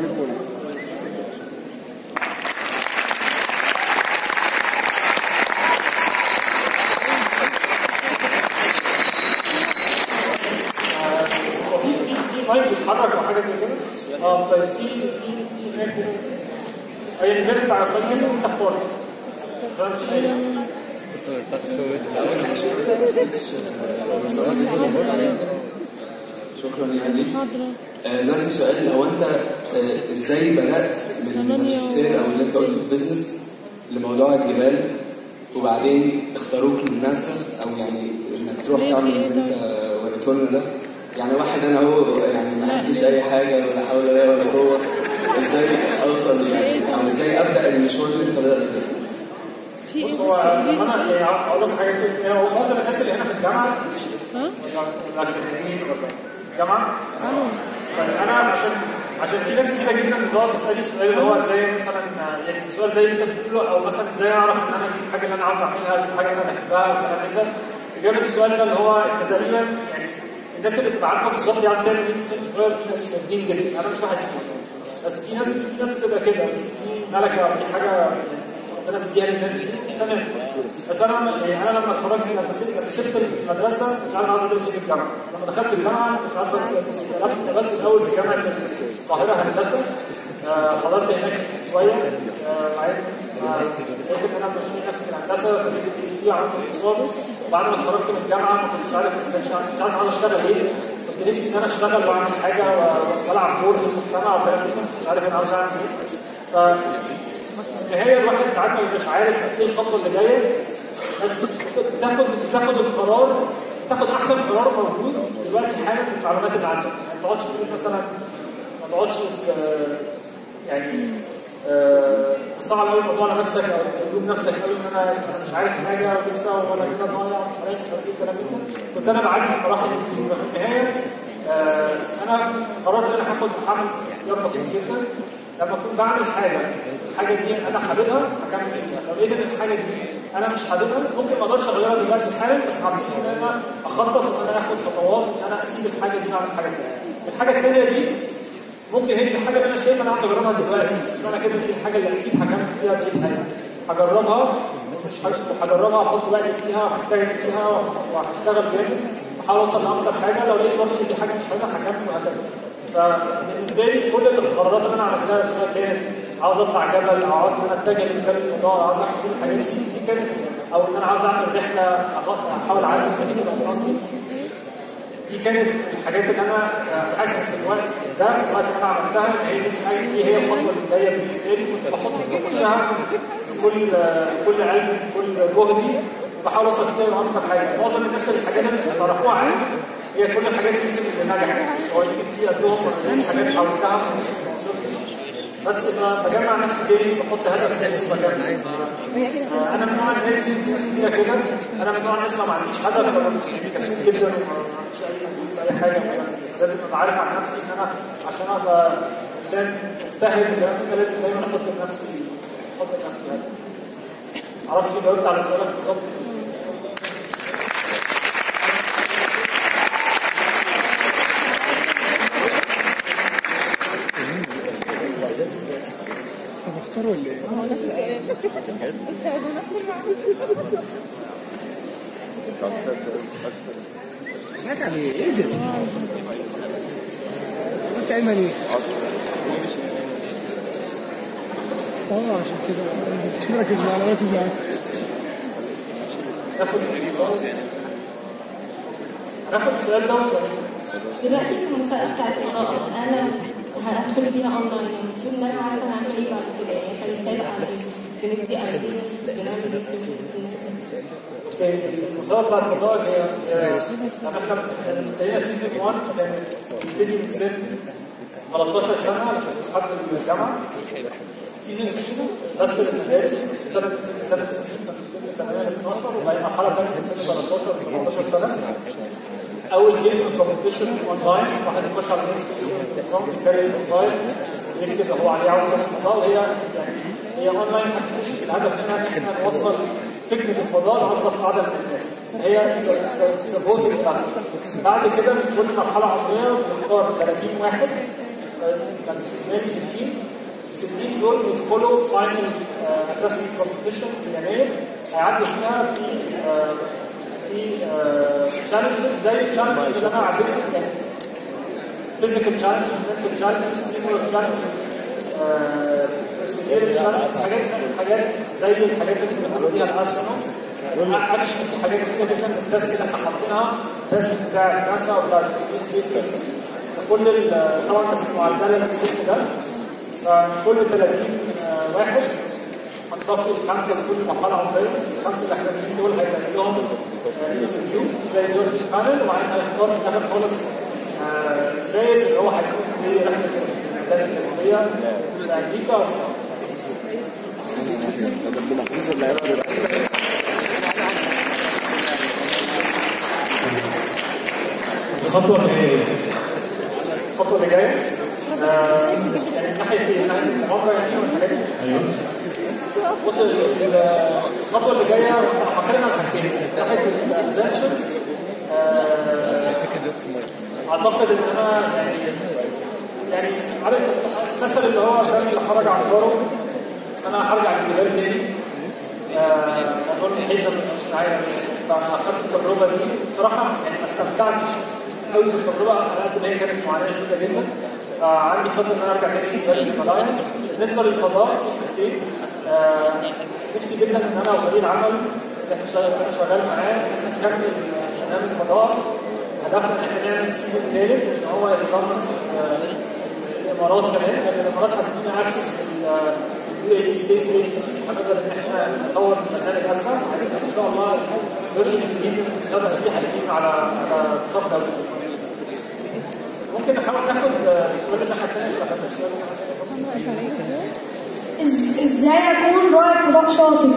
مايك بيتحرك او حاجه زي كده. اه طيب في في في هناك اي نزال بتاع القيم وانت اختار شكرا يا علي. دلوقتي سؤال، هو انت آه ازاي بدات من الماجستير او اللي انت قلته في بزنس لموضوع الجبال، وبعدين اختاروك من ناسا او يعني انك تروح تعمل اللي انت وريته لنا ده؟ يعني واحد انا هو يعني ما عنديش اي حاجه ولا حول ولا قوه، ازاي اوصل يعني او ازاي ابدا المشوار اللي انت بداته ده؟ بص، هو لما انا يعني اقول لك حاجه كده، هو معظم الناس اللي هنا في الجامعه ها؟ الجامعه؟ فانا عشان عشان في ناس كتير جدا بتقعد تسالني السؤال اللي هو ازاي مثلا، يعني السؤال زي اللي انت بتقوله، او مثلا ازاي اعرف ان انا دي الحاجه اللي انا عاوز اعملها، دي الحاجه اللي انا بحبها والكلام ده. اجابه السؤال ده اللي هو انت تقريبا يعني الناس اللي بتبقى عارفه بالظبط عايز تعمل ايه صغير، في ناس شاطرين جدا، انا مش واحد فيهم، بس في ناس في ناس بتبقى كده، في ملكه او في حاجه ربنا بيديها للناس دي تمام. بس انا يعني انا لما اتخرجت لما سبت المدرسه مش عارف عاوز ادرس ايه في الجامعه، لما دخلت الجامعه مش عارف ادرس ايه، اتقابلت الاول في جامعه القاهره هندسه، حضرت هناك شويه معايا، لقيت ان انا بشتغل نفسي في الهندسه، خريج البي سي عملت اقتصاد. وبعد ما اتخرجت من الجامعه ما كنتش عارف مش عارف عاوز اشتغل ايه، كنت نفسي ان انا اشتغل واعمل حاجه والعب دور في المجتمع وكلام زي كده، مش عارف انا عاوز اعمل ايه. في النهايه الواحد ساعات ما بيبقاش عارف ايه الخطوه اللي جايه، بس بتاخد بتاخد القرار، تاخد احسن قرار موجود دلوقتي حالا بالمعلومات اللي عندك. ما تقعدش تقول مثلا ما تقعدش يعني تصعب قوي الموضوع على نفسك او تلوم نفسك قوي ان انا مش عارف حاجه لسه ولا كده ضايع مش عارف مش عارف ايه الكلام ده. كنت انا بعدي في مراحل كتير، في النهايه انا قررت ان انا هاخد هعمل اختيار بسيط جدا. لما اكون بعمل حاجه الحاجه دي انا حاببها هكمل فيها، لو لقيت ان الحاجه دي انا مش حاببها ممكن ما اقدرش اغيرها دلوقتي حالا، بس هبتدي ان انا اخطط ان انا اخد خطوات ان انا اسيب الحاجه دي واعمل حاجه ثانيه. الحاجه الثانيه دي ممكن هي الحاجه اللي انا شايفها انا عايز اجربها دلوقتي، مش انا كده دي الحاجه اللي اكيد هكمل فيها بقيت حاجه هجربها، مش هجربها احط وقت فيها وهجتهد فيها وهشتغل جامد واحاول اوصل لاكتر حاجه، لو لقيت برضه دي حاجه مش حاببها هكمل وهكذا. فبالنسبه لي كل القرارات اللي انا عملتها سواء كانت عاوز اطلع جبل او عاوز ان انا اتجه لمجال الفضاء، عاوز اعمل كل الحاجات دي دي كانت، او ان انا عاوز اعمل رحله احاول اعدي سبيل الامراض دي دي كانت الحاجات اللي انا حاسس في الوقت ده الوقت اللي انا عملتها ان هي دي هي الخطوه اللي جايه بالنسبه لي. كنت بحط بخشها بكل كل علم بكل جهدي وبحاول اوصل فيها لاكتر حاجه. معظم الناس اللي الحاجات اللي تعرفوها عني هي كل الحاجات دي يمكن اللي نجحت، هو يمكن في قبلهم حاجات حاولتها بس بجمع نفسي تاني بحط هدف في مكان. انا من نوع الناس اللي كده، انا من نوع الناس ما عنديش هدف، ببقى كسول جدا وما عنديش اي في اي حاجه. لازم ابقى عارف عن نفسي ان انا عشان ابقى انسان مجتهد لازم دايما احط لنفسي احط لنفسي هدف. معرفش جاوبت على سؤالك بالظبط. بختار ولا ايه؟ ازيك عليه؟ ايه ده؟ انت ايمن ايه؟ اه عشان كده مش مركز معانا مركز معانا. ناخد السؤال ده وسؤال. دلوقتي في المسابقه بتاعت الاضاءه انا هدخل فيها اونلاين، المفروض ان انا عارفه انا هعمل ايه بعد كده، يعني احنا بنسابق على ايه؟ بندي ايدين بنعمل ريسيرش. المسابقه بتاعت الاضاءه هي احنا ابتدينا سيزون واحد كانت بتبتدي من سن ثلاثتاشر سنه لحد الجامعه. سيزون اثنين بس للمدارس ثلاث سنين من ثمانية ل اتناشر، وبعدين مرحله ثانيه من سن ثلاثتاشر ل سبعتاشر سنه. اول فيز من كومبيتيشن اونلاين، واحد يخش على الانستغرام يكرر الفايل يكتب هو عليه عاوز يعمل فضاء، وهي يعني هي اونلاين كومبيتيشن. الهدف منها ان احنا نوصل فكره الفضاء لاكبر عدد من الناس. هي سبورتنج بلاتفورم. بعد كده في كل مرحله عمريه بنختار ثلاثين واحد، كان ستين ستين دول بيدخلوا فاينل اسسمنت كومبيتيشن في يناير، هيعدوا فيها في في تشالنجز زي التشالنجز اللي انا عديتها، يعني فيزيكال تشالنجز، منتال تشالنجز، تيمور تشالنجز، بيرسونيل تشالنجز، حاجات حاجات زي الحاجات اللي بنقول فيها الاسترونومز. اكشن في حاجات كتير جدا بس اللي احنا حاطينها بس بتاع ناسا وبتاع سبيس اكس كل طبعا بس معدله للسن ده. فكل ثلاثين واحد هنصفي الخمسه في كل مرحله عمريه، الخمسه الاخرانيين دول هيتعمل لهم ريفيو زي جورج بانل، وبعدين هيختار في الاخر خالص الفايز اللي هو هيكون في رحله الاعداد التسويقيه في امريكا. الخطوه اللي جايه الخطوه اللي جايه يعني من ناحيه ايه؟ من ناحيه العمره يعني والحاجات دي. ايوه. بص الخطوه اللي جايه هتكلم عن حاجتين. من ناحيه الانفنشن اعتقد ان انا يعني يعني عارف المثل اللي هو الراجل اللي خرج عن داره، انا هرجع للجبال تاني. موضوع الحيط ده مش معايا، فاخدت التجربه دي بصراحه يعني ما استمتعتش قوي بالتجربه على قد ما هي كانت معاناه شديده جدا. عندي خطه ان انا ارجع تاني للجبال الفضائيه. بالنسبه للفضاء في حاجتين نفسي جدا ان انا وفريق العمل اللي احنا شغال معاه ان احنا نكمل برنامج الفضاء. هدفنا ان احنا نعمل سيزون ثالث ان هو يتضمن الامارات كمان، لان الامارات هتدينا اكسس لليو اي سبيس ايجنسي. هنقدر ان احنا نطور برنامج اسرع. ان شاء الله الفيرجن الجديد من المسابقه دي هيكون على على خط دولي. ممكن نحاول ناخد السؤال الناحيه الثانيه ولا ناخد السؤال؟ ازاي اكون رائد فضاء شاطر؟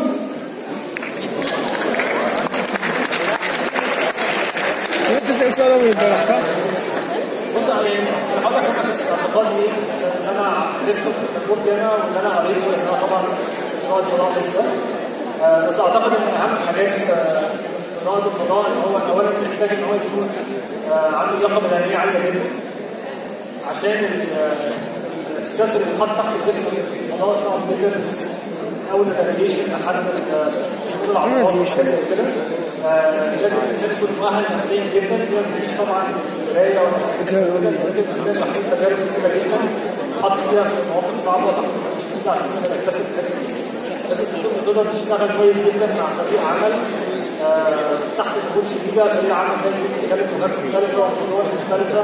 انت سأل سؤال اول امبارح صح؟ بص يعني انا هقول لك اعتقادي ايه ان انا عرفت تجربتي انا واللي انا قريته، ان انا طبعا رائد فضاء لسه. بس اعتقد ان اهم حاجات في رائد الفضاء ان هو اولا محتاج ان هو يكون عنده لياقه بدنيه عاليه جدا، عشان الستريس اللي بيتحط تحت الجسم في الفضاء صعب جدا، اول النافيجيشن لحد الامور العضلات وكده. لازم الانسان يكون مؤهل نفسيا جدا، ما يجيش طبعا قرايه ولا لازم الانسان يحط تجارب كتيره جدا يتحط فيها في مواقف صعبه تحت شديده عشان يقدر يكتسب الحاجات دي. لازم تكون تقدر تشتغل كويس جدا مع فريق عمل تحت ضغوط شديده، فريق عمل ده بيتكلم لغات مختلفه ولغات مختلفه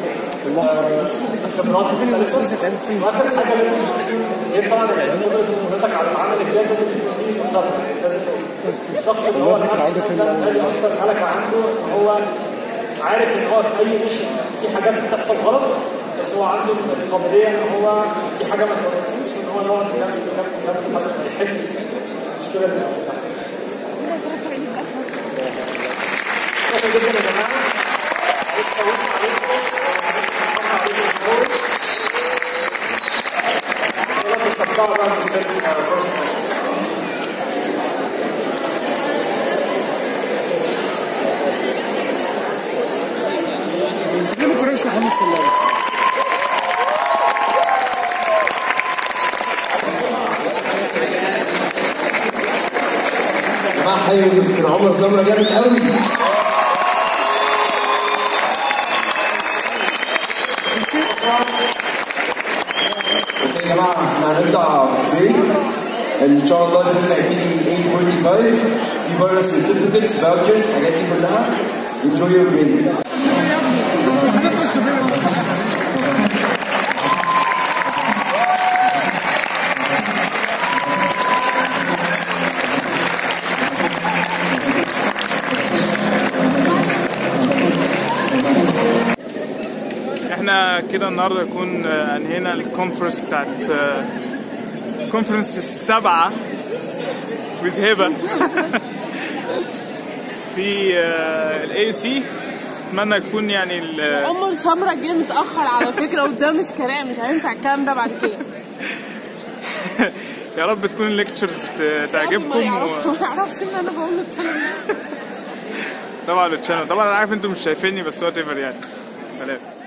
خبرات مختلفه. واخر حاجه لازم غير طبعا قدره قدرتك على العمل الجاد لازم يكون فيه مقدار. لازم الشخص اللي هو النفس ده غالي اكتر ملكه عنده ان هو عارف ان هو في اي ميشن في حاجات بتحصل غلط، بس هو عنده القابليه ان هو في حاجه ما توقفوش ان هو يقعد يكمل يكمل يكمل لحد ما يحل المشكله اللي بتاعته. شكرا جدا يا جماعه. محمد سلام. يا جماعه حيوا مستر عمر سمرة جامد قوي. اوكي يا جماعه احنا هنطلع بريك ان شاء الله. الفيلم هيبتدي ثمانية خمسة وأربعين. في بره سيرتيفيكتس فاوتشرز الحاجات دي كلها. enjoy your break. احنا كده النهارده يكون انهينا الكونفرنس بتاعت الكونفرنس السبعه وذهبه في الاي سي. اتمنى يكون يعني عمر سمرة جه متاخر على فكره، وده مش كلام، مش هينفع الكلام ده بعد كده. يا رب تكون الليكتشرز تعجبكم. ما يعرفش ان انا بقول الكلام ده. طبعا التشانل طبعا انا عارف انتم مش شايفيني بس وات ايفر يعني. سلام.